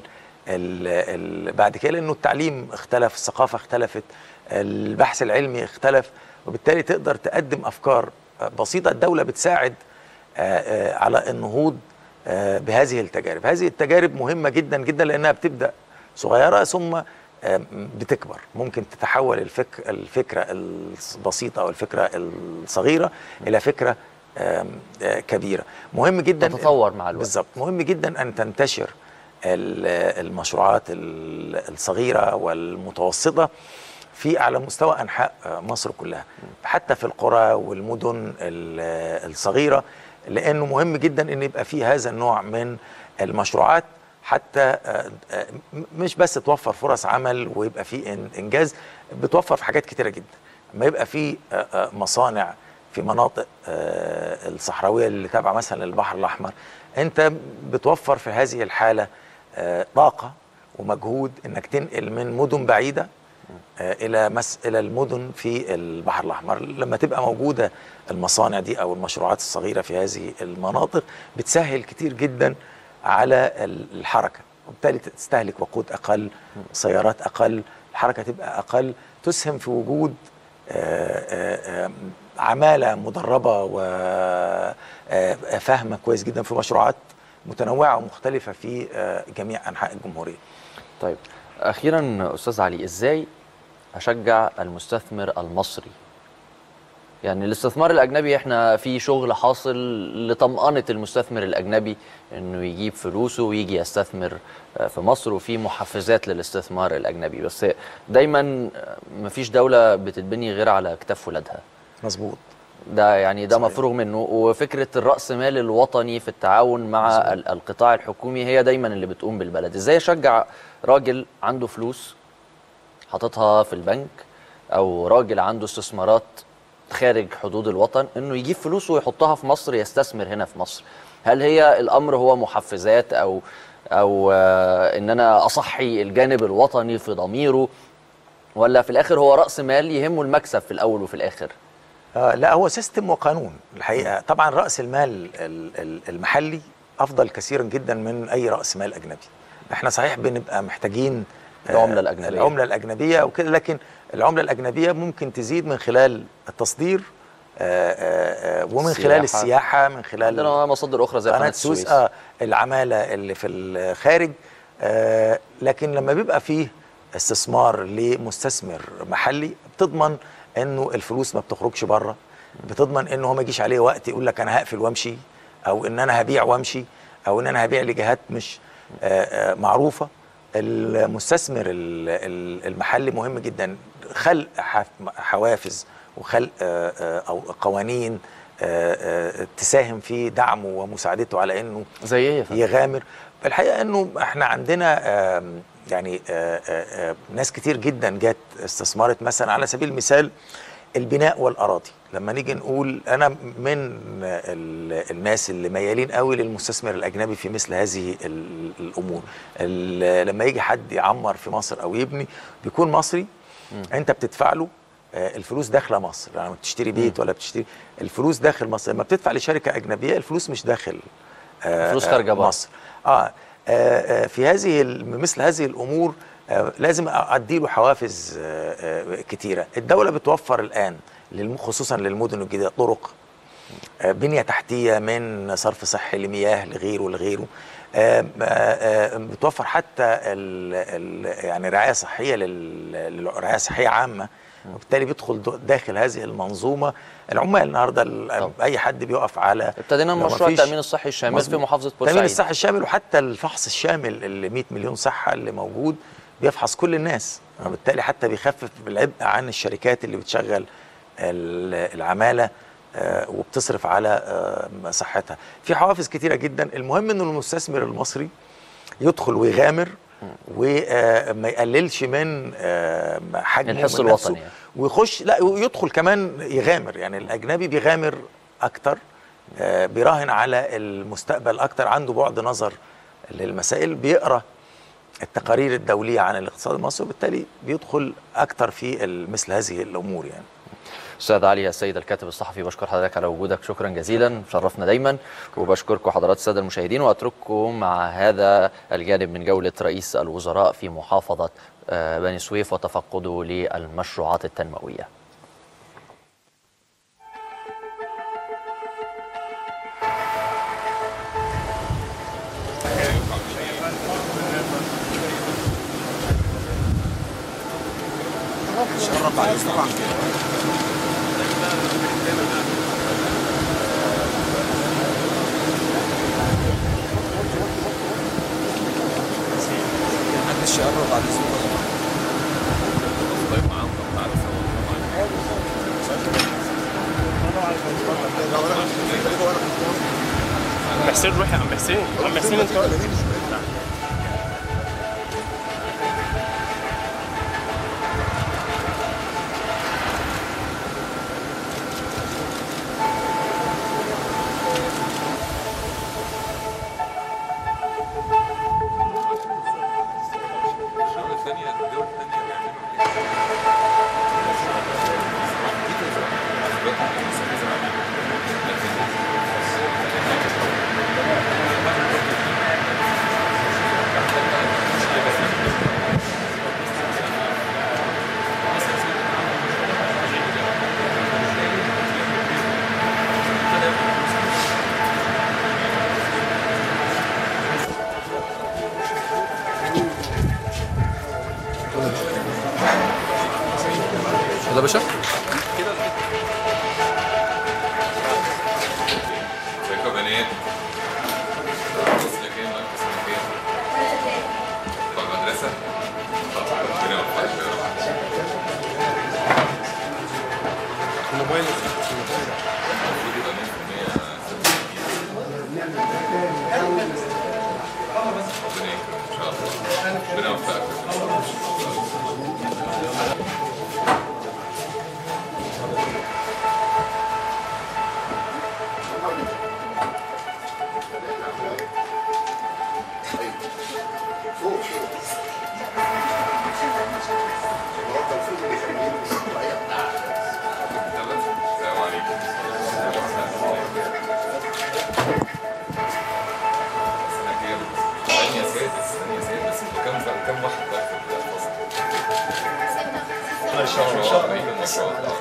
بعد كده، لأنه التعليم اختلف، الثقافة اختلفت، البحث العلمي اختلف، وبالتالي تقدر تقدم أفكار بسيطة. الدولة بتساعد على النهوض بهذه التجارب. هذه التجارب مهمة جدا جدا لأنها بتبدأ صغيرة ثم بتكبر، ممكن تتحول الفك الفكرة البسيطة أو الفكرة الصغيرة إلى فكرة كبيرة. مهم جدا تتطور مع الوقت. بالظبط، مهم جدا أن تنتشر المشروعات الصغيرة والمتوسطة في على مستوى أنحاء مصر كلها، حتى في القرى والمدن الصغيرة، لأنه مهم جدا أن يبقى فيه هذا النوع من المشروعات، حتى مش بس توفر فرص عمل ويبقى فيه إنجاز، بتوفر في حاجات كتيرة جدا. ما يبقى فيه مصانع في مناطق الصحراوية اللي تابعة مثلا للبحر الأحمر، أنت بتوفر في هذه الحالة طاقة ومجهود أنك تنقل من مدن بعيدة الى مس الى المدن في البحر الاحمر. لما تبقى موجوده المصانع دي او المشروعات الصغيره في هذه المناطق بتسهل كتير جدا على الحركه، وبالتالي تستهلك وقود اقل، سيارات اقل، الحركه تبقى اقل، تسهم في وجود عماله مدربه وفاهمه كويس جدا في مشروعات متنوعه ومختلفه في جميع انحاء الجمهوريه. طيب اخيرا استاذ علي، ازاي اشجع المستثمر المصري؟ يعني الاستثمار الاجنبي احنا في شغل حاصل لطمأنة المستثمر الاجنبي انه يجيب فلوسه ويجي يستثمر في مصر، وفي محفزات للاستثمار الاجنبي، بس دايما مفيش دولة بتتبني غير على اكتاف ولادها. مظبوط، ده يعني ده مفروغ منه. وفكرة الرأس مال الوطني في التعاون مع مزبوط. القطاع الحكومي هي دايما اللي بتقوم بالبلد. ازاي اشجع راجل عنده فلوس حاططها في البنك او راجل عنده استثمارات خارج حدود الوطن انه يجيب فلوسه ويحطها في مصر، يستثمر هنا في مصر؟ هل هي الامر هو محفزات او او آه ان انا اصحي الجانب الوطني في ضميره، ولا في الاخر هو رأس مال يهمه المكسب في الاول وفي الاخر؟ آه لا، هو سيستم وقانون الحقيقه. طبعا رأس المال المحلي افضل كثيرا جدا من اي رأس مال اجنبي. احنا صحيح بنبقى محتاجين العملة الأجنبية العملة الأجنبية وكده، لكن العملة الأجنبية ممكن تزيد من خلال التصدير آآ آآ ومن السياحة. خلال السياحة، من خلال عندنا مصادر أخرى زي قناة السويس، آه العمالة اللي في الخارج. لكن لما بيبقى فيه استثمار لمستثمر محلي بتضمن إنه الفلوس ما بتخرجش بره، بتضمن إنه هو ما يجيش عليه وقت يقول لك أنا هقفل وامشي، أو إن أنا هبيع وامشي، أو إن أنا هبيع لجهات مش آآ معروفة. المستثمر المحلي مهم جدا، خلق حوافز وخلق او قوانين تساهم في دعمه ومساعدته على انه زي ايه يغامر. الحقيقه انه احنا عندنا يعني ناس كتير جدا جت استثمرت مثلا على سبيل المثال البناء والاراضي. لما نيجي نقول انا من الناس اللي ميالين قوي للمستثمر الاجنبي في مثل هذه الامور. لما يجي حد يعمر في مصر او يبني بيكون مصري، م. انت بتدفع له الفلوس داخله مصر، يعني بتشتري بيت ولا بتشتري الفلوس داخل مصر. لما بتدفع لشركه اجنبيه الفلوس مش داخل الفلوس خارجه مصر. آه, اه في هذه مثل هذه الامور آه لازم ادي له حوافز آه آه كتيره. الدوله بتوفر الان خصوصا للمدن الجديده طرق، آه بنيه تحتيه من صرف صحي لمياه لغيره لغيره، آه آه بتوفر حتى ال ال يعني رعايه صحيه للرعايه صحيه عامه، وبالتالي بيدخل داخل هذه المنظومه. العمال النهارده اي حد بيقف على ابتدينا مشروع التامين الصحي الشامل في محافظه بورسعيد. التامين الصحي الشامل وحتى الفحص الشامل اللي مئة مليون صحه اللي موجود بيفحص كل الناس، وبالتالي حتى بيخفف العبء عن الشركات اللي بتشغل العماله وبتصرف على صحتها. في حوافز كتيره جدا. المهم انه المستثمر المصري يدخل ويغامر وما يقللش من حجمه الحص الوطني يعني. ويخش لا ويدخل كمان يغامر. يعني الاجنبي بيغامر اكتر، بيراهن على المستقبل اكتر، عنده بعد نظر للمسائل، بيقرا التقارير الدوليه عن الاقتصاد المصري، وبالتالي بيدخل اكتر في مثل هذه الامور. يعني استاذ علي السيد الكاتب الصحفي، بشكر حضرتك على وجودك، شكرا جزيلا، شرفنا دايما. وبشكركم حضرات الساده المشاهدين، واترككم مع هذا الجانب من جوله رئيس الوزراء في محافظه بني سويف وتفقده للمشروعات التنمويه. شرف على طبعا محدش يقرب على الصوره. طيب معاهم تعالوا عم حسين روح يا عم حسين. عم حسين انت يلا يا باشا. ازيكم يا بنات؟ سنة كام؟ انتوا سنة كام؟ بتوع المدرسة؟ طب ربنا يوفقك يا رب. الموبايل المفروض يبقى مية في المية ربنا يكرمك ان شاء الله. ربنا يوفقك. كم واحد بقى في الفصل؟ ان شاء الله ان شاء الله ما شاء الله.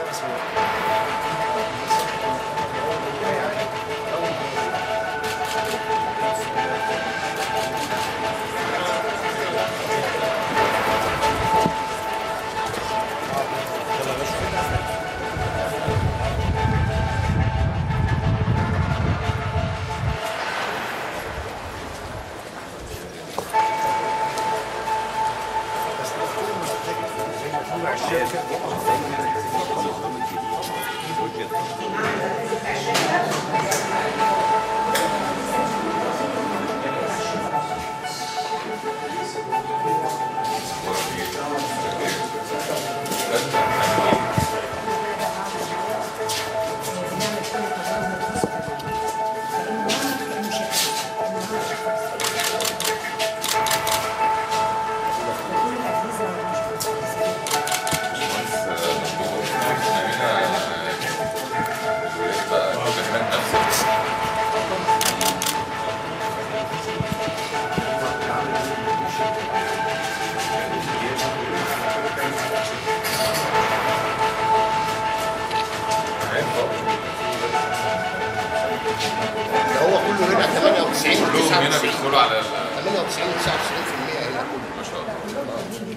هنا بيدخلوا على ال ثمانية وتسعين تسعة وتسعين بالمية هنا كله ما شاء الله.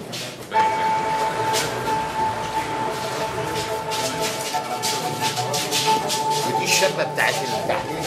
ودي الشابه بتاعت التحليل.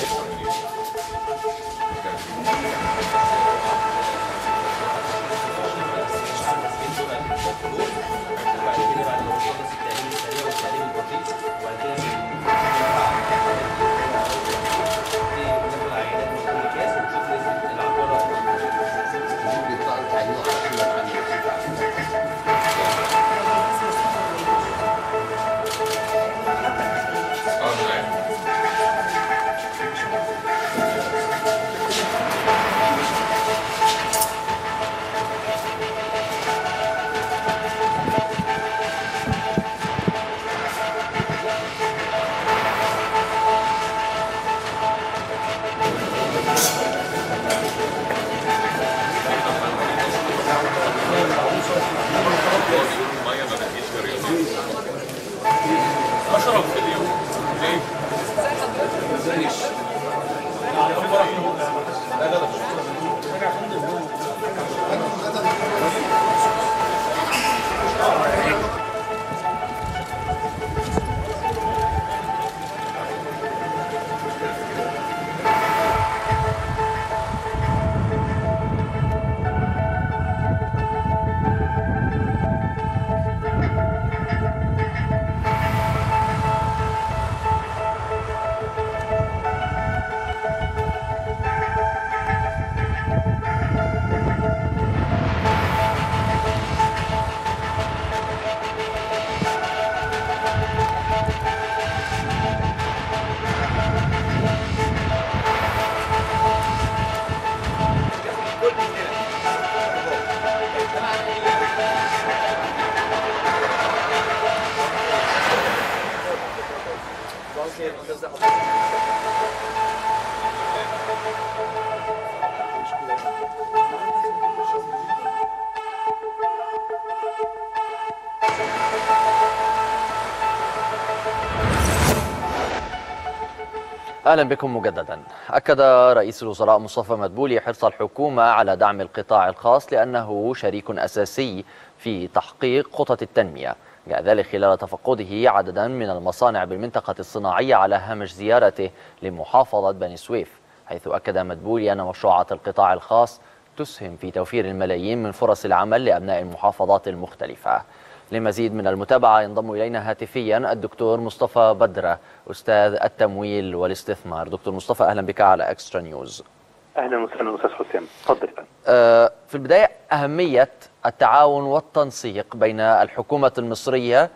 أهلا بكم مجددا. أكد رئيس الوزراء مصطفى مدبولي حرص الحكومة على دعم القطاع الخاص لأنه شريك أساسي في تحقيق خطط التنمية. جاء ذلك خلال تفقده عددا من المصانع بالمنطقة الصناعية على هامش زيارته لمحافظة بني سويف، حيث أكد مدبولي أن مشروعات القطاع الخاص تسهم في توفير الملايين من فرص العمل لأبناء المحافظات المختلفة. لمزيد من المتابعة ينضم إلينا هاتفيا الدكتور مصطفى بدرة أستاذ التمويل والاستثمار. دكتور مصطفى أهلا بك على إكسترا نيوز. أهلا وسهلا أستاذ حسام، تفضل. أه في البداية أهمية التعاون والتنسيق بين الحكومة المصرية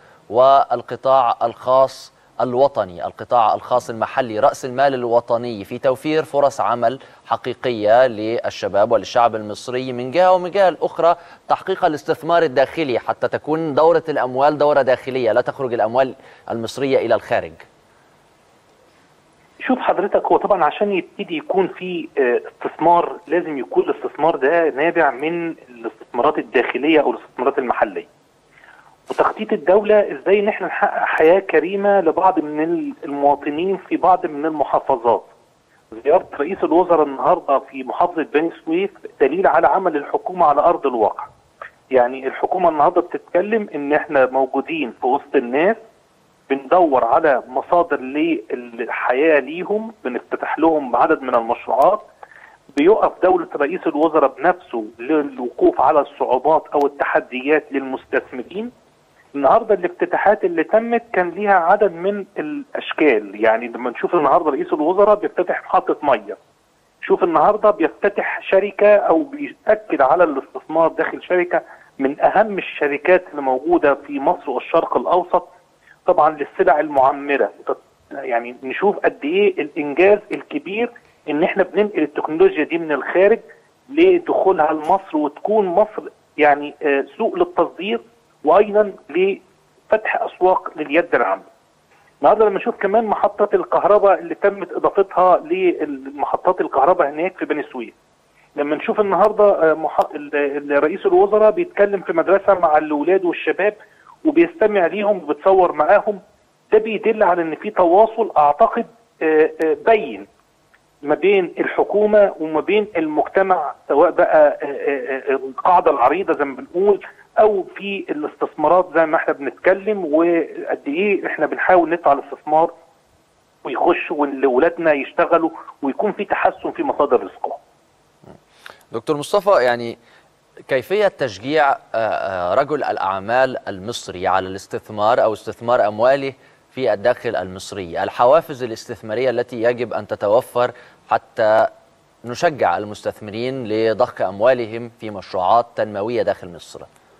والقطاع الخاص الوطني، القطاع الخاص المحلي، رأس المال الوطني في توفير فرص عمل حقيقية للشباب وللشعب المصري من جهة، ومن جهة الأخرى تحقيق الاستثمار الداخلي حتى تكون دورة الأموال دورة داخلية لا تخرج الأموال المصرية إلى الخارج. شوف حضرتك، هو طبعا عشان يبتدي يكون في استثمار لازم يكون الاستثمار ده نابع من الاستثمارات الداخلية أو الاستثمارات المحلية، وتخطيط الدولة ازاي ان احنا نحقق حياة كريمة لبعض من المواطنين في بعض من المحافظات. زيارة رئيس الوزراء النهاردة في محافظة بني سويف دليل على عمل الحكومة على أرض الواقع. يعني الحكومة النهاردة بتتكلم ان احنا موجودين في وسط الناس، بندور على مصادر للحياة ليهم، بنفتتح لهم عدد من المشروعات، بيقف دولة رئيس الوزراء بنفسه للوقوف على الصعوبات أو التحديات للمستثمرين. النهارده الافتتاحات اللي تمت كان ليها عدد من الاشكال، يعني لما نشوف النهارده رئيس الوزراء بيفتتح محطه ميه، شوف النهارده بيفتتح شركه او بيأكد على الاستثمار داخل شركه من اهم الشركات اللي موجوده في مصر والشرق الاوسط طبعا للسلع المعمره. يعني نشوف قد ايه الانجاز الكبير ان احنا بننقل التكنولوجيا دي من الخارج لدخولها لمصر، وتكون مصر يعني سوق للتصدير وايضا لفتح اسواق لليد العامله. النهارده لما نشوف كمان محطات الكهرباء اللي تمت اضافتها لمحطات الكهرباء هناك في بني سويف، لما نشوف النهارده مح... رئيس الوزراء بيتكلم في مدرسه مع الاولاد والشباب وبيستمع ليهم وبيتصور معاهم، ده بيدل على ان في تواصل اعتقد بين ما بين الحكومه وما بين المجتمع، سواء بقى القاعده العريضه زي ما بنقول او في الاستثمارات زي ما احنا بنتكلم، وقد ايه احنا بنحاول ندفع الاستثمار ويخشوا واولادنا يشتغلوا ويكون في تحسن في مصادر رزقهم. دكتور مصطفى، يعني كيفية تشجيع رجل الأعمال المصري على الاستثمار أو استثمار أمواله في الداخل المصري، الحوافز الاستثمارية التي يجب أن تتوفر حتى نشجع المستثمرين لضخ أموالهم في مشروعات تنموية داخل مصر؟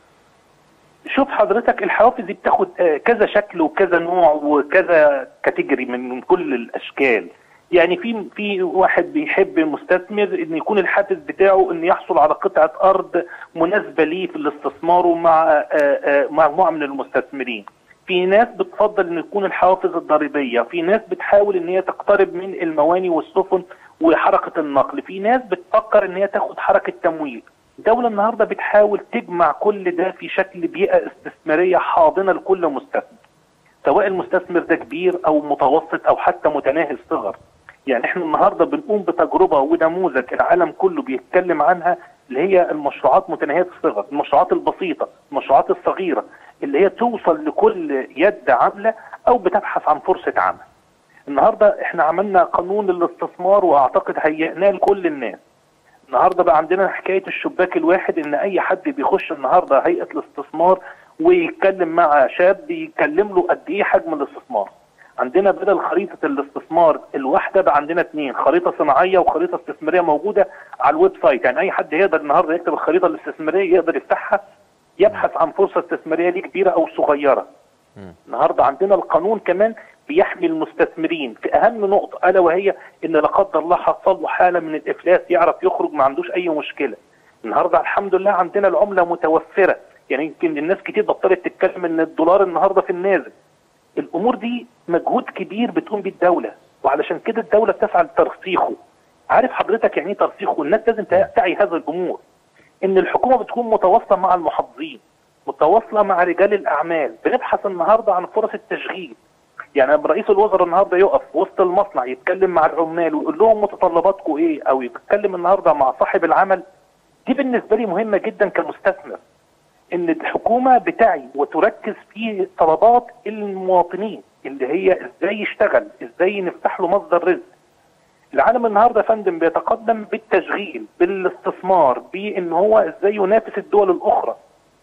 شوف حضرتك، الحوافز دي بتاخد كذا شكل وكذا نوع وكذا كاتيجوري من كل الاشكال. يعني في في واحد بيحب المستثمر ان يكون الحافز بتاعه ان يحصل على قطعه ارض مناسبه ليه في الاستثمار ومع مجموعه من المستثمرين. في ناس بتفضل ان يكون الحوافز الضريبيه، في ناس بتحاول ان هي تقترب من المواني والسفن وحركه النقل، في ناس بتفكر ان هي تاخد حركه تمويل. الدولة النهاردة بتحاول تجمع كل ده في شكل بيئة استثمارية حاضنة لكل مستثمر، سواء المستثمر ده كبير أو متوسط أو حتى متناهي الصغر. يعني احنا النهاردة بنقوم بتجربة ونموذج العالم كله بيتكلم عنها، اللي هي المشروعات متناهية الصغر، المشروعات البسيطة، المشروعات الصغيرة اللي هي توصل لكل يد عاملة أو بتبحث عن فرصة عمل. النهاردة احنا عملنا قانون الاستثمار واعتقد هيئناه لكل الناس. النهارده بقى عندنا حكايه الشباك الواحد، ان اي حد بيخش النهارده هيئه الاستثمار ويتكلم مع شاب يكلم له قد ايه حجم الاستثمار. عندنا بدل خريطه الاستثمار الواحده بقى عندنا اثنين، خريطه صناعيه وخريطه استثماريه موجوده على الويب سايت. يعني اي حد يقدر النهارده يكتب الخريطه الاستثماريه يقدر يفتحها يبحث عن فرصه استثماريه دي كبيره او صغيره. النهارده عندنا القانون كمان بيحمي المستثمرين في اهم نقطه، الا وهي ان لا قدر الله حصل له حاله من الافلاس يعرف يخرج ما عندوش اي مشكله. النهارده الحمد لله عندنا العمله متوفره، يعني يمكن الناس كتير بطلت تتكلم ان الدولار النهارده في النازل. الامور دي مجهود كبير بتقوم بيه الدوله، وعلشان كده الدوله بتسعى لترسيخه. عارف حضرتك يعني ايه ترسيخه؟ والناس لازم تعي هذه الامور. ان الحكومه بتكون متواصله مع المحافظين، متواصله مع رجال الاعمال، بنبحث النهارده عن فرص التشغيل. يعني رئيس الوزراء النهارده يقف وسط المصنع يتكلم مع العمال ويقول لهم متطلباتكم ايه، او يتكلم النهارده مع صاحب العمل. دي بالنسبه لي مهمه جدا كمستثمر، ان الحكومه بتعي وتركز في طلبات المواطنين اللي هي ازاي يشتغل، ازاي نفتح له مصدر رزق. العالم النهارده يا فندم بيتقدم بالتشغيل، بالاستثمار، بان هو ازاي ينافس الدول الاخرى.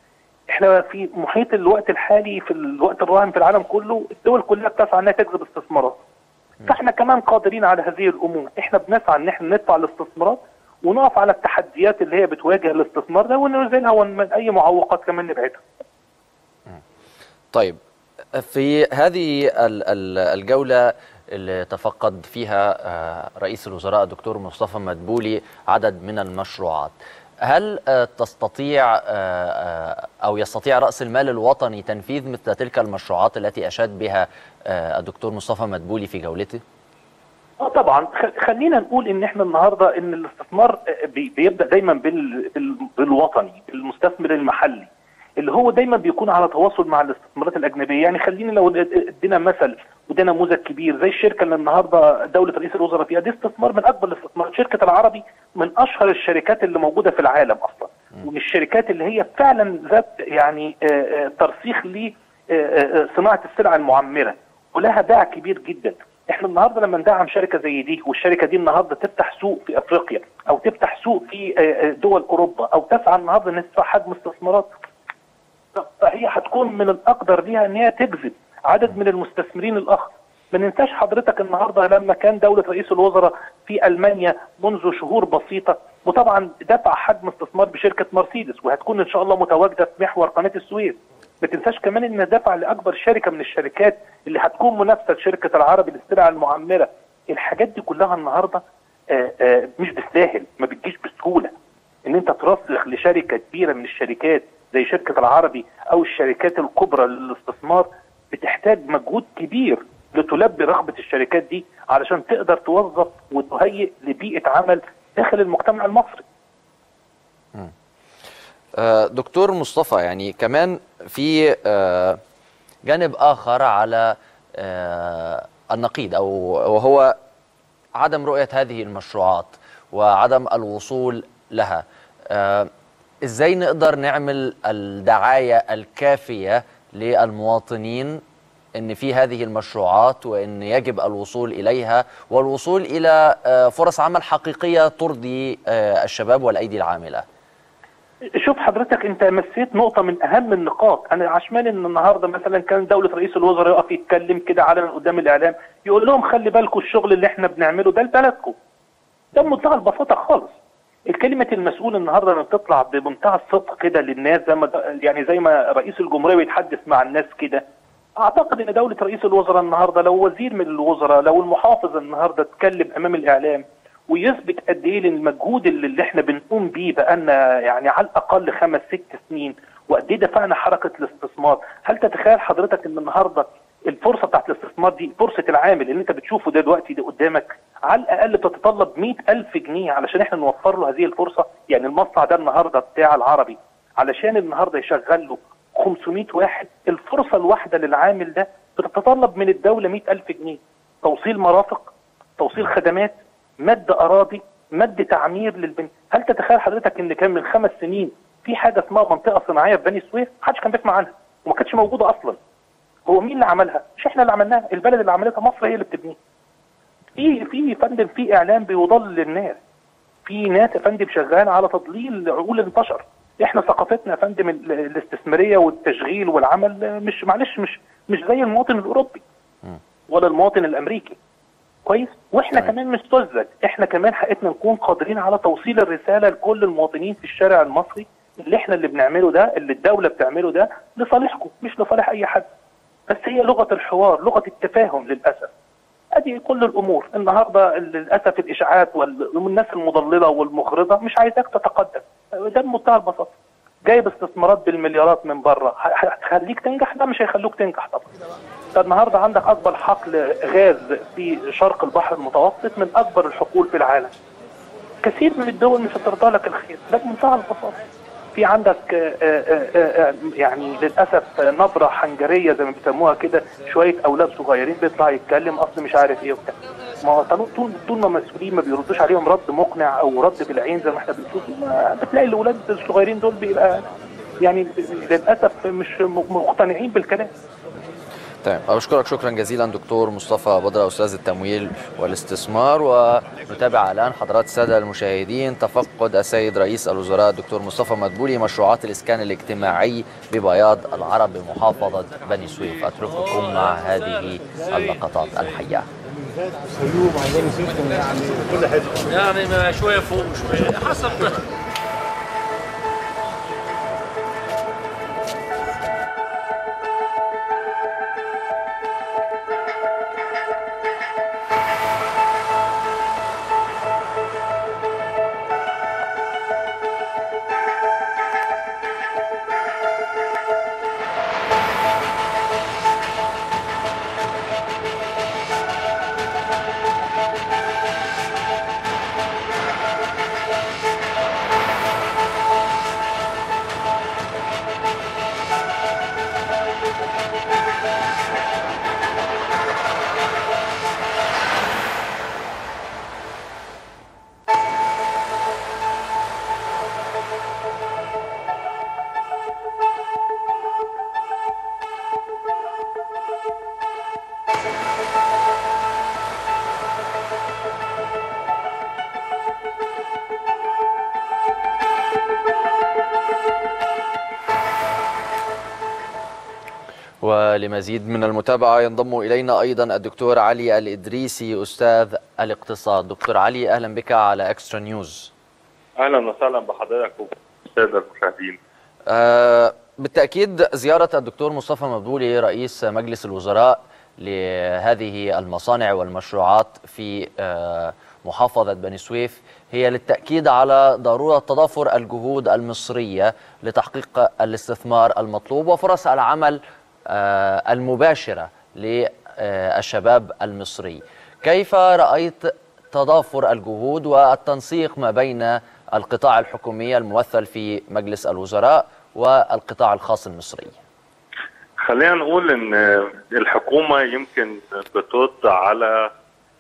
احنا في محيط الوقت الحالي في الوقت الراهن في العالم كله، الدول كلها بتسعى انها تجذب استثمارات. فاحنا كمان قادرين على هذه الامور، احنا بنسعى ان احنا ندفع الاستثمارات ونقف على التحديات اللي هي بتواجه الاستثمار ده وننزلها، ومن اي معوقات كمان نبعدها. طيب، في هذه الجولة اللي تفقد فيها رئيس الوزراء الدكتور مصطفى مدبولي عدد من المشروعات، هل تستطيع أو يستطيع رأس المال الوطني تنفيذ مثل تلك المشروعات التي أشاد بها الدكتور مصطفى مدبولي في جولته؟ اه طبعا. خلينا نقول ان احنا النهارده ان الاستثمار بيبدا دايما بالوطني، بالمستثمر المحلي اللي هو دايما بيكون على تواصل مع الاستثمارات الاجنبيه. يعني خلينا لو ادينا مثل وده نموذج كبير زي الشركه اللي النهارده دوله رئيس الوزراء فيها، دي استثمار من اكبر الاستثمارات. شركه العربي من اشهر الشركات اللي موجوده في العالم اصلا، ومن الشركات اللي هي فعلا ذات يعني ترسيخ لصناعه السلع المعمره ولها باع كبير جدا. احنا النهارده لما ندعم شركه زي دي، والشركه دي النهارده تفتح سوق في افريقيا او تفتح سوق في دول اوروبا او تسعى النهارده ان تدفع حجم استثمارات، فهي هتكون من الاقدر ليها ان هي تجذب عدد من المستثمرين الاخر. ما ننساش حضرتك النهارده لما كان دوله رئيس الوزراء في المانيا منذ شهور بسيطه، وطبعا دفع حجم استثمار بشركه مرسيدس، وهتكون ان شاء الله متواجده في محور قناه السويس. ما تنساش كمان ان دفع لاكبر شركه من الشركات اللي هتكون منافسه لشركه العربي للسلع المعمره. الحاجات دي كلها النهارده آآ آآ مش بالساهل، ما بتجيش بسهوله. ان انت ترسخ لشركه كبيره من الشركات زي شركه العربي او الشركات الكبرى للاستثمار بتحتاج مجهود كبير لتلبي رغبه الشركات دي علشان تقدر توظف وتهيئ لبيئه عمل داخل المجتمع المصري. دكتور مصطفى، يعني كمان في جانب آخر على النقيض، أو وهو عدم رؤية هذه المشروعات وعدم الوصول لها، آه ازاي نقدر نعمل الدعاية الكافية للمواطنين ان في هذه المشروعات وان يجب الوصول اليها والوصول الى فرص عمل حقيقية ترضي الشباب والايدي العاملة؟ شوف حضرتك، انت مسيت نقطة من اهم النقاط. انا عشمان ان النهاردة مثلا كان دولة رئيس الوزراء يقف يتكلم كده علنا قدام الاعلام يقول لهم خلي بالكم الشغل اللي احنا بنعمله ده لبلدكم، ده بمنتهى البساطة خالص. الكلمة المسؤول النهارده لما بتطلع بمنتهى الصدق كده للناس، زي ما يعني زي ما رئيس الجمهورية بيتحدث مع الناس كده، اعتقد ان دولة رئيس الوزراء النهارده لو وزير من الوزراء، لو المحافظ النهارده اتكلم امام الاعلام ويثبت قد ايه المجهود اللي, اللي احنا بنقوم بيه بقالنا يعني على الاقل خمس ست سنين، وقد ايه دفعنا حركة الاستثمار. هل تتخيل حضرتك ان النهارده الفرصة بتاعت الاستثمار دي، فرصة العامل اللي انت بتشوفه ده دلوقتي ده قدامك، على الاقل بتتطلب مئة ألف جنيه علشان احنا نوفر له هذه الفرصة. يعني المصنع ده النهارده بتاع العربي علشان النهارده يشغل له خمسمئة واحد، الفرصة الواحدة للعامل ده بتتطلب من الدولة مئة ألف جنيه، توصيل مرافق، توصيل خدمات، مد أراضي، مد تعمير للبني. هل تتخيل حضرتك ان كان من خمس سنين في حاجة اسمها منطقة صناعية في بني سويف؟ محدش كان بيسمع عنها وما كانتش موجودة أصلا. هو مين اللي عملها؟ مش احنا اللي عملناها، البلد اللي عملتها مصر هي اللي بتبنيها. في في فندم في إعلام بيضلل الناس، في ناس يا فندم شغال على تضليل عقول البشر. احنا ثقافتنا يا فندم الاستثماريه والتشغيل والعمل مش معلش مش مش زي المواطن الاوروبي ولا المواطن الامريكي. كويس؟ واحنا كمان مش سذج، احنا كمان حقيقتنا نكون قادرين على توصيل الرساله لكل المواطنين في الشارع المصري اللي احنا اللي بنعمله ده، اللي الدوله بتعمله ده لصالحكم مش لصالح اي حد. بس هي لغه الحوار، لغه التفاهم للاسف. ادي كل الامور النهارده للاسف الاشاعات والناس المضلله والمغرضه مش عايزاك تتقدم. ده بمنتهى البساطه. جايب استثمارات بالمليارات من بره، هتخليك تنجح؟ لا مش هيخلوك تنجح طبعا. انت النهارده عندك اكبر حقل غاز في شرق البحر المتوسط من اكبر الحقول في العالم. كثير من الدول مش هترضى لك الخير، ده بمنتهى البساطه. في عندك آآ آآ يعني للاسف نبره حنجريه زي ما بيسموها كده، شويه اولاد صغيرين بيطلع يتكلم اصل مش عارف ايه وبتاع. ما هو طول طول ما مسؤولين ما بيردوش عليهم رد مقنع او رد بالعين زي ما احنا بنشوف، بتلاقي الاولاد الصغيرين دول بيبقى يعني للاسف مش مقتنعين بالكلام. طيب أشكرك شكرا جزيلا دكتور مصطفى بدرة أستاذ التمويل والاستثمار. ونتابع الآن حضرات السادة المشاهدين تفقد السيد رئيس الوزراء الدكتور مصطفى مدبولي مشروعات الإسكان الاجتماعي ببياض العرب بمحافظة بني سويف. أترككم مع هذه اللقطات الحية. يعني ما شوية فوق شوية حسب. ولمزيد من المتابعة ينضم إلينا أيضا الدكتور علي الإدريسي أستاذ الاقتصاد. دكتور علي أهلا بك على إكسترا نيوز. أهلا وسهلا بحضرتك والسادة المشاهدين. آه بالتأكيد زيارة الدكتور مصطفى مدبولي رئيس مجلس الوزراء لهذه المصانع والمشروعات في آه محافظة بني سويف هي للتأكيد على ضرورة تضافر الجهود المصرية لتحقيق الاستثمار المطلوب وفرص العمل المباشرة للشباب المصري. كيف رأيت تضافر الجهود والتنسيق ما بين القطاع الحكومي الممثل في مجلس الوزراء والقطاع الخاص المصري؟ خلينا نقول ان الحكومة يمكن بترد على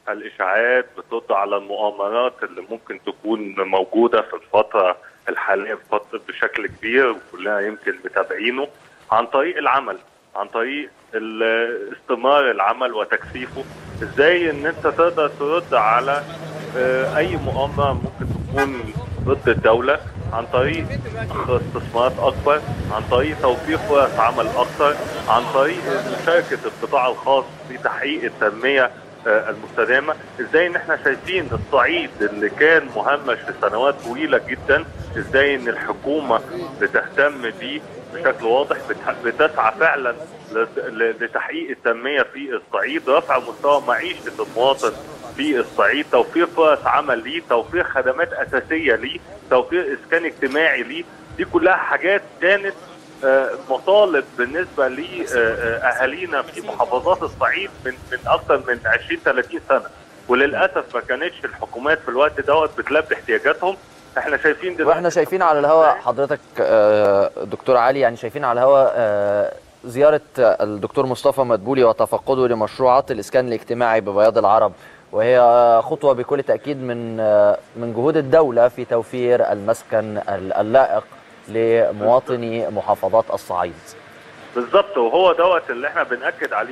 الاشاعات، بترد على المؤامرات اللي ممكن تكون موجوده في الفتره الحاليه بشكل كبير، وكلنا يمكن متابعينه عن طريق العمل، عن طريق استمرار العمل وتكثيفه. ازاي ان انت تقدر ترد على اي مؤامره ممكن تكون ضد الدوله عن طريق استثمارات اكبر، عن طريق توفير فرص عمل اكثر، عن طريق مشاركه القطاع الخاص في تحقيق التنميه المستدامه. ازاي ان احنا شايفين الصعيد اللي كان مهمش لسنوات طويله جدا، ازاي ان الحكومه بتهتم بيه بشكل واضح، بتسعى فعلا لتحقيق التنميه في الصعيد، رفع مستوى معيشه المواطن في الصعيد، توفير فرص عمل ليه، توفير خدمات اساسيه ليه، توفير اسكان اجتماعي ليه. دي كلها حاجات كانت مطالب بالنسبه لاهالينا في محافظات الصعيد من من اكثر من عشرين ثلاثين سنه، وللاسف ما كانتش الحكومات في الوقت دوت بتلبي احتياجاتهم. احنا شايفين دلوقتي واحنا شايفين على الهواء حضرتك دكتور علي، يعني شايفين على الهواء زياره الدكتور مصطفى مدبولي وتفقده لمشروعات الاسكان الاجتماعي ببياض العرب، وهي خطوه بكل تاكيد من من جهود الدوله في توفير المسكن اللائق لمواطني محافظات الصعيد. بالظبط، وهو دوت اللي احنا بنأكد عليه.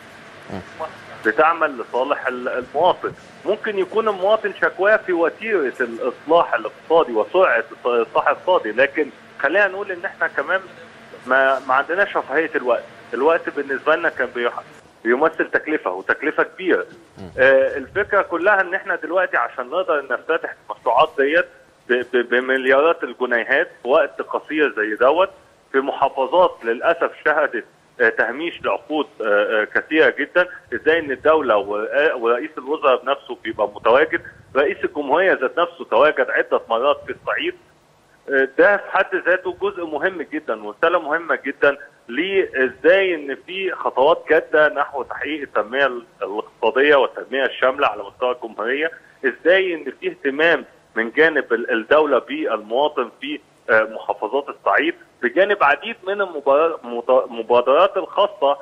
بتعمل لصالح المواطن. ممكن يكون المواطن شكواه في وتيره الاصلاح الاقتصادي وسرعه الاصلاح الاقتصادي، لكن خلينا نقول ان احنا كمان ما ما عندناش رفاهيه الوقت. الوقت بالنسبه لنا كان بيمثل تكلفه وتكلفه كبيره. آه الفكره كلها ان احنا دلوقتي عشان نقدر نفتتح المشروعات ديت بمليارات الجنيهات في وقت قصير زي دوت في محافظات للاسف شهدت تهميش لعقود كثيره جدا. ازاي ان الدوله ورئيس الوزراء بنفسه بيبقى متواجد، رئيس الجمهوريه ذات نفسه تواجد عده مرات في الصعيد. ده في حد ذاته جزء مهم جدا ورساله مهمه جدا لازاي ان في خطوات جاده نحو تحقيق التنميه الاقتصاديه والتنميه الشامله على مستوى الجمهوريه. ازاي ان في اهتمام من جانب الدوله بالمواطن في محافظات الصعيد، بجانب عديد من المبادرات الخاصه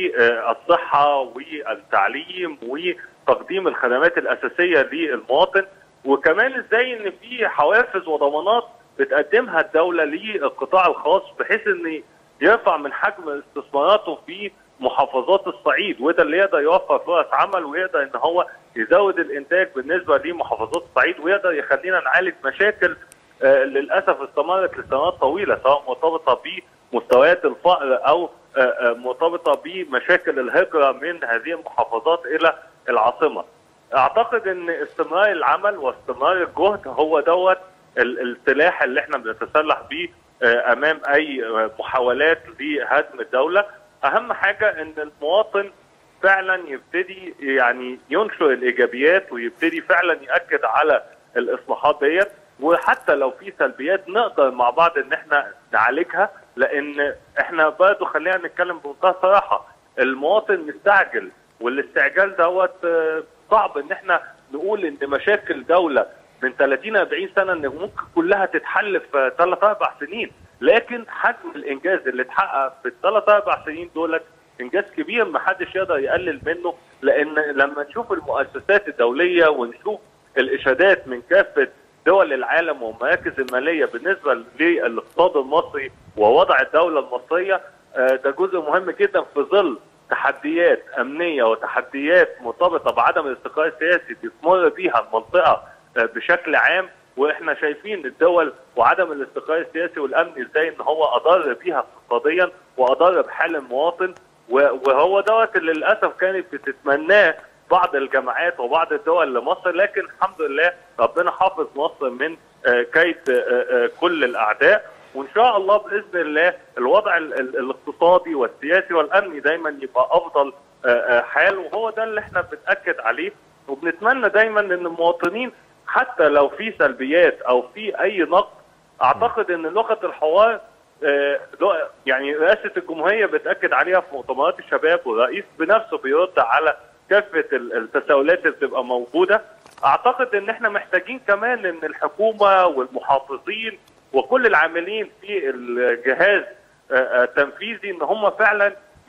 بالصحه والتعليم وتقديم الخدمات الاساسيه للمواطن. وكمان ازاي ان في حوافز وضمانات بتقدمها الدوله للقطاع الخاص بحيث ان يرفع من حجم استثماراته في محافظات الصعيد، وده اللي يقدر يوفر فرص عمل ويقدر ان هو يزود الانتاج بالنسبه لمحافظات الصعيد، ويقدر يخلينا نعالج مشاكل آه للاسف استمرت لسنوات طويله، سواء مرتبطه بمستويات الفقر او آه آه مرتبطه بمشاكل الهجره من هذه المحافظات الى العاصمه. اعتقد ان استمرار العمل واستمرار الجهد هو دوت السلاح اللي احنا بنتسلح بيه امام اي محاولات لهدم الدوله. اهم حاجه ان المواطن فعلا يبتدي يعني ينشر الايجابيات ويبتدي فعلا ياكد على الاصلاحات ديت، وحتى لو في سلبيات نقدر مع بعض ان احنا نعالجها، لان احنا برضه خلينا نتكلم بمنتهى الصراحه، المواطن مستعجل، والاستعجال دوت صعب ان احنا نقول ان مشاكل دوله من ثلاثين أربعين سنه ان ممكن كلها تتحل في ثلاث اربع سنين، لكن حجم الانجاز اللي اتحقق في الثلاث اربع سنين دولت انجاز كبير ما حدش يقدر يقلل منه. لان لما نشوف المؤسسات الدوليه ونشوف الاشادات من كافه دول العالم والمراكز الماليه بالنسبه للاقتصاد المصري ووضع الدوله المصريه، ده جزء مهم جدا في ظل تحديات امنيه وتحديات مرتبطه بعدم الاستقرار السياسي بتمر بيها المنطقه بشكل عام. واحنا شايفين الدول وعدم الاستقرار السياسي والامني ازاي ان هو اضر بيها اقتصاديا واضر بحال المواطن، وهو دوت اللي للاسف كانت بتتمناه بعض الجماعات وبعض الدول لمصر، لكن الحمد لله ربنا حافظ مصر من كيد كل الاعداء. وان شاء الله باذن الله الوضع الاقتصادي والسياسي والامني دايما يبقى افضل حال، وهو ده اللي احنا بنأكد عليه. وبنتمنى دايما ان المواطنين حتى لو في سلبيات او في اي نقد، اعتقد ان لغه الحوار يعني رئاسه الجمهوريه بتاكد عليها في مؤتمرات الشباب، والرئيس بنفسه بيرد على كافه التساؤلات اللي بتبقى موجوده. اعتقد ان احنا محتاجين كمان ان الحكومه والمحافظين وكل العاملين في الجهاز التنفيذي ان هم فعلا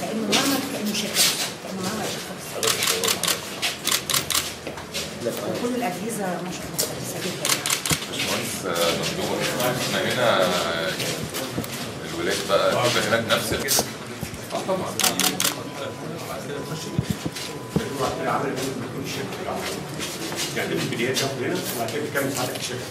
كانه معمل كانه شركه كانه معمل شركه وكل الاجهزه ما شاء الله كويسه جدا يعني. باشمهندس دكتور احنا هنا الولاد بقى بيبقى هناك نفس الجسم. اه طبعا. يعني البدايات تاخد هنا وبعد كده تكمل ساعتك الشركه.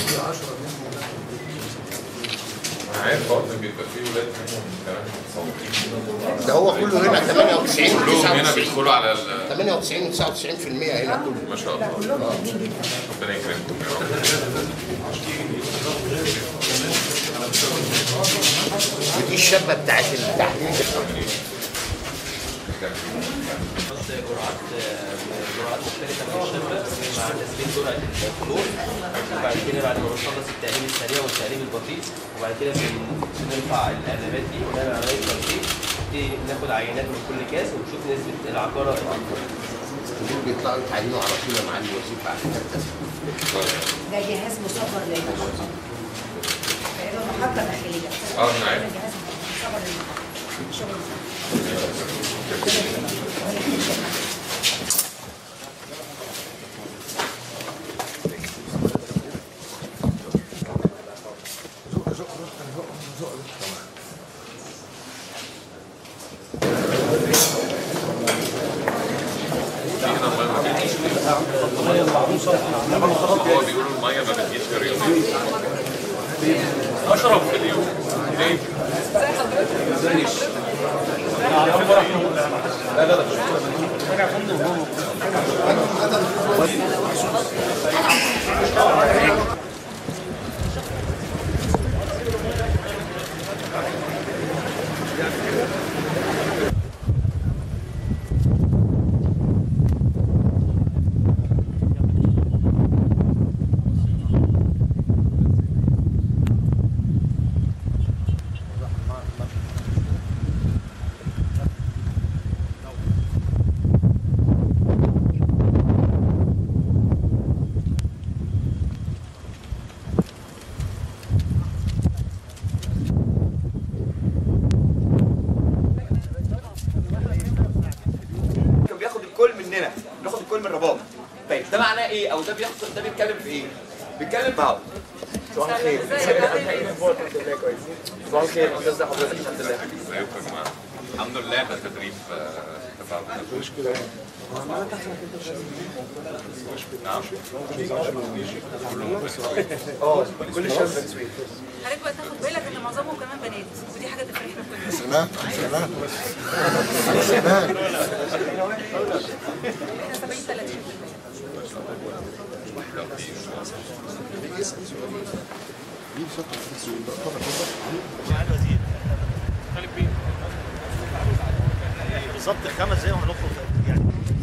انا عارف برضه بيبقى في ولاد منهم كمان متصورين. ده هو كله هنا ثمانية وتسعين كلهم هنا بيدخلوا على ال ثمانية وتسعين وتسعة وتسعين في المية هنا كله. ما شاء الله. ربنا يكرمكم يا رب. ودي الشابه بتاعت التحليل. جرعات جرعات مختلفه من الشابه مع تسليم جرعه الكلور، وبعد كده بعد ما نخلص التعليم السريع والتعليم البطيء وبعد كده بنرفع الانابات دي ونعمل عمليه تنقيط، ناخد عينات من كل كاس ونشوف نسبه العقاره الاكبر. دول بيطلعوا يتعينوا على طول مع الوظيفه عشان تكتسب. ده جهاز مصغر للمحطه. ده محطه داخليه. اه انا عارف. جهاز مصغر للمحطه. شغل هو بيقولوا الميه ما بتجيش غير يومين. اشرب في اليوم. ليه؟ لا لا لا بناخد الكل من الرباط. طيب ده معناه ايه او ده بيحصل ده بيتكلم في ايه؟ بيتكلم في بعض. صباح الخير. صباح الخير استاذ حضرتك. الحمد لله. ازيكم يا جماعه؟ الحمد لله ده تدريب تفاعل. مشكله نعم. اه كل شاب تسويق. حضرتك بقى تاخد بالك ان معظمهم كمان بنات ودي حاجه تفرحنا كلنا. سلام سلام سلام. احنا سبعين ثلاثين. بالظبط خمس دقايق وهنخرج يعني.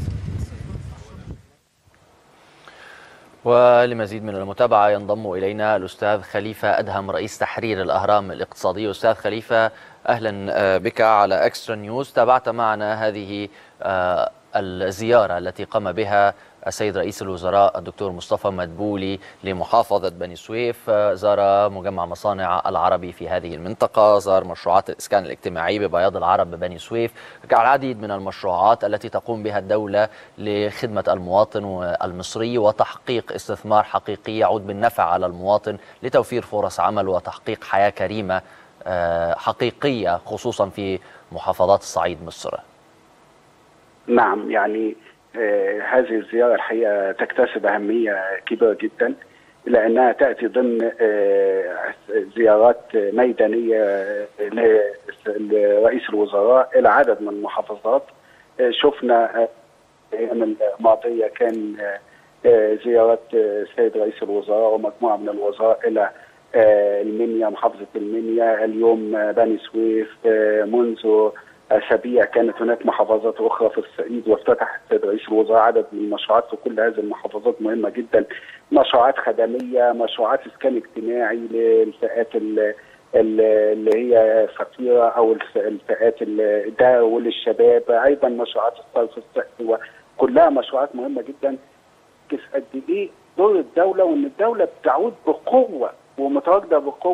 ولمزيد من المتابعة ينضم إلينا الأستاذ خليفة أدهم رئيس تحرير الأهرام الاقتصادي. أستاذ خليفة أهلا بك على إكسترا نيوز. تابعت معنا هذه الزيارة التي قام بها السيد رئيس الوزراء الدكتور مصطفى مدبولي لمحافظة بني سويف، زار مجمع مصانع العربي في هذه المنطقة، زار مشروعات الإسكان الاجتماعي ببياض العرب ببني سويف، العديد من المشروعات التي تقوم بها الدولة لخدمة المواطن المصري وتحقيق استثمار حقيقي يعود بالنفع على المواطن لتوفير فرص عمل وتحقيق حياة كريمة حقيقية خصوصا في محافظات الصعيد مصر. نعم، يعني آه هذه الزيارة الحقيقة تكتسب أهمية كبيرة جدا لأنها تأتي ضمن آه زيارات ميدانية لرئيس الوزراء إلى عدد من المحافظات. آه شفنا الأيام الماضية كان آه زيارات السيد رئيس الوزراء ومجموعة من الوزراء إلى آه المنيا، محافظة المنيا، اليوم بني سويف. آه منذ أسابيع كانت هناك محافظات أخرى في الصعيد، وافتتح السيد رئيس الوزراء عدد من المشروعات في كل هذه المحافظات مهمة جدا، مشروعات خدمية، مشروعات إسكان اجتماعي للفئات اللي هي فقيرة أو الفئات ده وللشباب، أيضا مشروعات الصرف الصحي، وكلها مشروعات مهمة جدا. قد إيه دور الدولة وإن الدولة بتعود بقوة ومتواجدة بقوة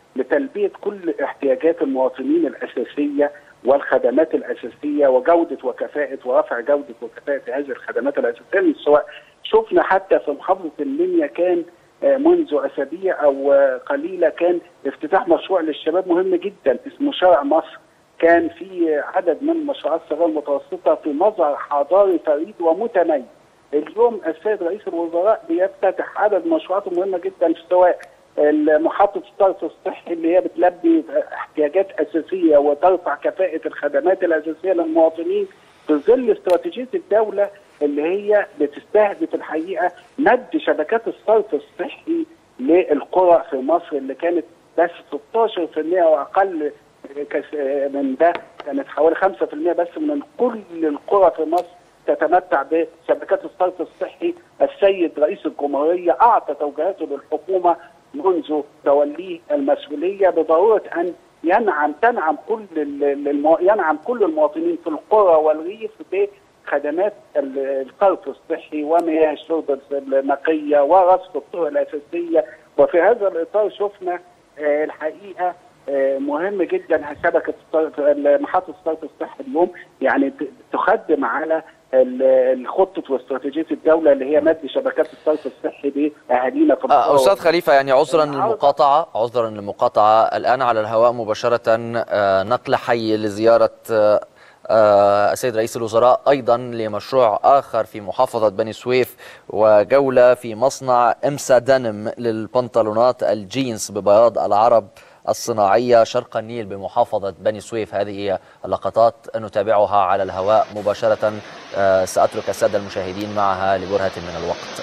لتلبيه كل احتياجات المواطنين الاساسيه والخدمات الاساسيه وجوده وكفاءه ورفع جوده وكفاءه هذه الخدمات الاساسيه. سواء شفنا حتى في محافظه المنيا كان منذ اسابيع او قليله كان افتتاح مشروع للشباب مهم جدا اسمه شارع مصر، كان في عدد من المشروعات الصغيره المتوسطه في مظهر حضاري فريد ومتميز. اليوم السيد رئيس الوزراء بيفتتح عدد مشروعات مهمه جدا، سواء محطه الصرف الصحي اللي هي بتلبي احتياجات اساسيه وترفع كفاءه الخدمات الاساسيه للمواطنين في ظل استراتيجيه الدوله اللي هي بتستهدف الحقيقه مد شبكات الصرف الصحي للقرى في مصر اللي كانت بس ستاشر بالمئة واقل من ده، كانت حوالي خمسة بالمئة بس من كل القرى في مصر تتمتع بشبكات الصرف الصحي. السيد رئيس الجمهوريه اعطى توجيهاته للحكومه منذ توليه المسؤوليه بضروره ان ينعم تنعم كل المو... ينعم كل المواطنين في القرى والريف بخدمات الصرف الصحي ومياه الشرب النقيه ورصف الطرق الاساسيه. وفي هذا الاطار شفنا آه الحقيقه آه مهم جدا شبكه محطه الصرف الصحي اليوم يعني تخدم على الخطه واستراتيجيه الدوله اللي هي مد شبكات الصرف الصحي لاهالينا في القرى. استاذ خليفه، يعني عذرا للمقاطعه عذرا للمقاطعه الان على الهواء مباشره نقل حي لزياره السيد رئيس الوزراء ايضا لمشروع اخر في محافظه بني سويف، وجوله في مصنع امسا دنم للبنطلونات الجينز ببياض العرب الصناعية شرق النيل بمحافظة بني سويف. هذه هي اللقطات نتابعها على الهواء مباشرة. سأترك السادة المشاهدين معها لبرهة من الوقت.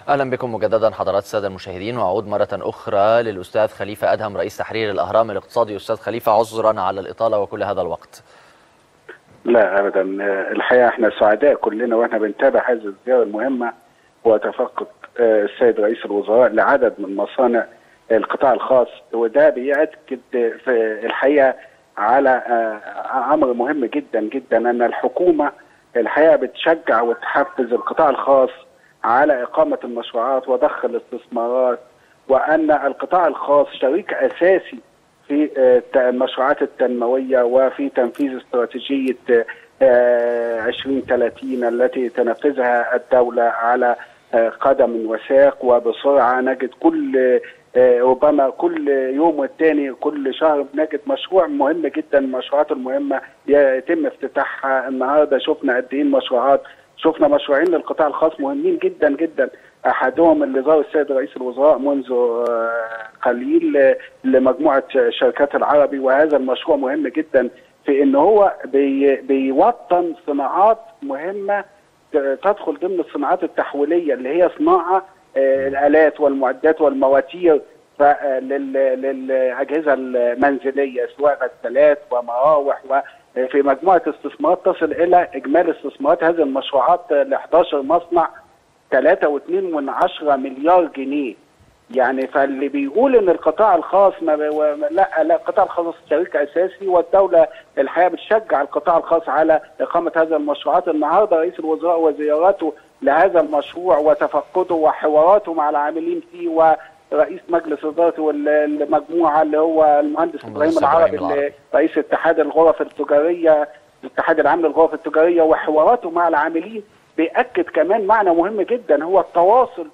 أهلا بكم مجددا حضرات السادة المشاهدين، وأعود مرة أخرى للأستاذ خليفة أدهم رئيس تحرير الأهرام الاقتصادي. أستاذ خليفة، عذرا على الإطالة وكل هذا الوقت. لا أبدا، الحقيقة احنا سعداء كلنا واحنا بنتابع هذه الزيارة المهمة وتفقد السيد رئيس الوزراء لعدد من مصانع القطاع الخاص، وده بيأكد في الحقيقة على أمر مهم جدا جدا، أن الحكومة الحقيقة بتشجع وتحفز القطاع الخاص على إقامة المشروعات وضخ الاستثمارات، وأن القطاع الخاص شريك أساسي في المشروعات التنموية وفي تنفيذ استراتيجية عشرين ثلاثين التي تنفذها الدولة على قدم وساق وبسرعة. نجد كل ربما كل يوم والتاني كل شهر نجد مشروع مهم جدا، المشروعات المهمة يتم افتتاحها. النهارده شفنا قد ايه المشروعات، شفنا مشروعين للقطاع الخاص مهمين جدا جدا، احدهم اللي زار السيد رئيس الوزراء منذ قليل لمجموعه شركات العربي، وهذا المشروع مهم جدا في ان هو بي بيوطن صناعات مهمه تدخل ضمن الصناعات التحويليه اللي هي صناعه الالات والمعدات والمواتير للاجهزه المنزليه سواء غسالات ومراوح، وفي مجموعه استثمارات تصل الى اجمالي استثمارات هذه المشروعات ل إحدى عشر مصنع ثلاثة فاصلة اثنين من عشرة مليار جنيه. يعني فاللي بيقول ان القطاع الخاص ما لا لا القطاع الخاص شريك اساسي، والدوله الحقيقه بتشجع القطاع الخاص على اقامه هذه المشروعات. النهارده رئيس الوزراء وزياراته لهذا المشروع وتفقده وحواراته مع العاملين فيه ورئيس مجلس ادارته والمجموعه اللي هو المهندس ابراهيم العربي رئيس اتحاد الغرف التجاريه الاتحاد العام للغرف التجاريه، وحواراته مع العاملين بيأكد كمان معنى مهم جدا هو التواصل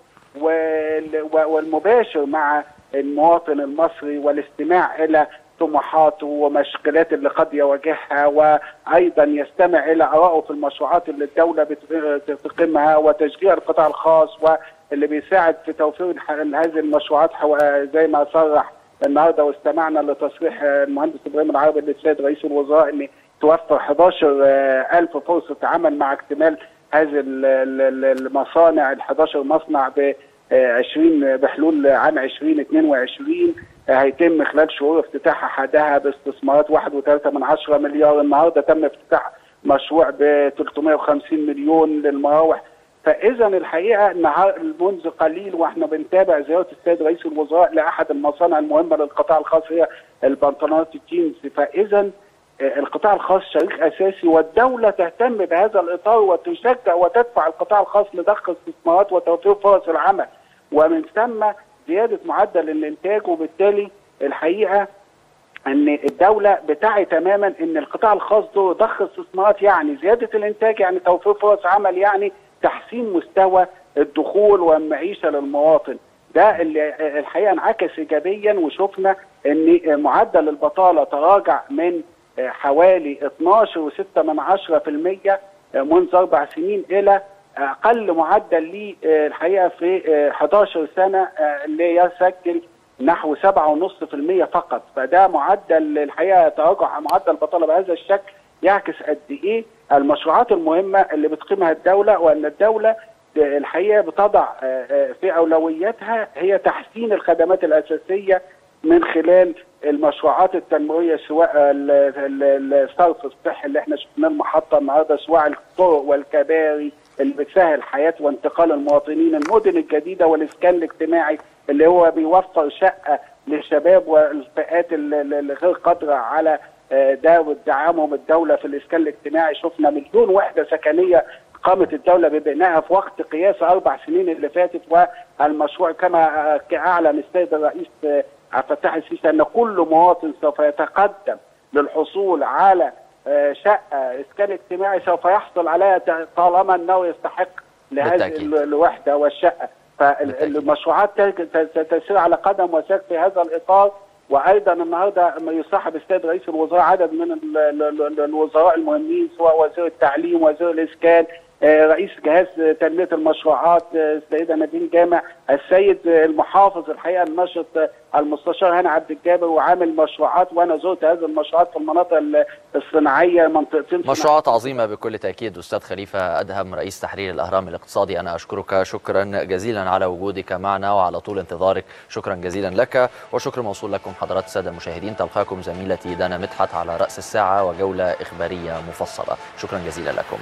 والمباشر مع المواطن المصري والاستماع الى طموحاته ومشكلات اللي قد يواجهها، وايضا يستمع الى ارائه في المشروعات اللي الدوله بتقيمها وتشجيع القطاع الخاص واللي بيساعد في توفير هذه المشروعات زي ما صرح النهارده. واستمعنا لتصريح المهندس ابراهيم العربي للسيد رئيس الوزراء ان توفر إحدى عشر ألف فرصه عمل مع اكتمال هذه المصانع ال إحدى عشر مصنع ب عشرين بحلول عام عشرين اثنين وعشرين. هيتم خلال شهور افتتاح احدها باستثمارات واحد فاصلة ثلاثة من عشرة مليار. النهارده تم افتتاح مشروع ب ثلاثمائة وخمسين مليون للمراوح. فاذا الحقيقه النهار منذ قليل واحنا بنتابع زياره السيد رئيس الوزراء لاحد المصانع المهمه للقطاع الخاص هي البنطلونات الجينز. فاذا القطاع الخاص شريك اساسي، والدوله تهتم بهذا الاطار وتشجع وتدفع القطاع الخاص لضخ استثمارات وتوفير فرص العمل، ومن ثم زياده معدل الانتاج. وبالتالي الحقيقه ان الدوله بتعي تماما ان القطاع الخاص دوره ضخ استثمارات يعني زياده الانتاج، يعني توفير فرص عمل، يعني تحسين مستوى الدخول والمعيشه للمواطن. ده اللي الحقيقه انعكس ايجابيا، وشفنا ان معدل البطاله تراجع من حوالي اثناشر فاصلة ستة من عشرة في المية منذ اربع سنين الى اقل معدل ليه الحقيقه في إحدى عشر سنه اللي يسجل نحو سبعة فاصلة خمسة بالمية فقط. فده معدل الحقيقه تراجع معدل البطاله بهذا الشكل يعكس قد ايه المشروعات المهمه اللي بتقيمها الدوله، وان الدوله الحقيقه بتضع في اولوياتها هي تحسين الخدمات الاساسيه من خلال المشروعات التنمويه، سواء الصرف الصحي اللي احنا شفناه المحطه النهارده، سواء الطرق والكباري اللي بتسهل حياه وانتقال المواطنين، المدن الجديده والاسكان الاجتماعي اللي هو بيوفر شقه للشباب والفئات اللي غير قادره على ده ودعمهم الدوله في الاسكان الاجتماعي. شفنا مليون وحده سكنيه قامت الدوله ببنائها في وقت قياس اربع سنين اللي فاتت. والمشروع كما اعلن السيد الرئيس عبد الفتاح السيسي ان كل مواطن سوف يتقدم للحصول على شقه اسكان اجتماعي سوف يحصل عليها طالما انه يستحق لهذه الوحده والشقه. فالمشروعات تسير على قدم وساق في هذا الاطار. وايضا النهارده يصاحب السيد رئيس الوزراء عدد من الوزراء المهمين، سواء وزير التعليم وزير الاسكان رئيس جهاز تنميه المشروعات السيده نادين جامع، السيد المحافظ الحقيقه الناشط المستشار هاني عبد الجابر، وعامل مشروعات، وانا زرت هذه المشروعات في المناطق الصناعيه، منطقتين مشروعات عظيمه بكل تاكيد. استاذ خليفه ادهم رئيس تحرير الاهرام الاقتصادي، انا اشكرك شكرا جزيلا على وجودك معنا وعلى طول انتظارك، شكرا جزيلا لك، وشكر موصول لكم حضرات الساده المشاهدين. تلقاكم زميلتي دانا مدحت على راس الساعه وجوله اخباريه مفصله، شكرا جزيلا لكم.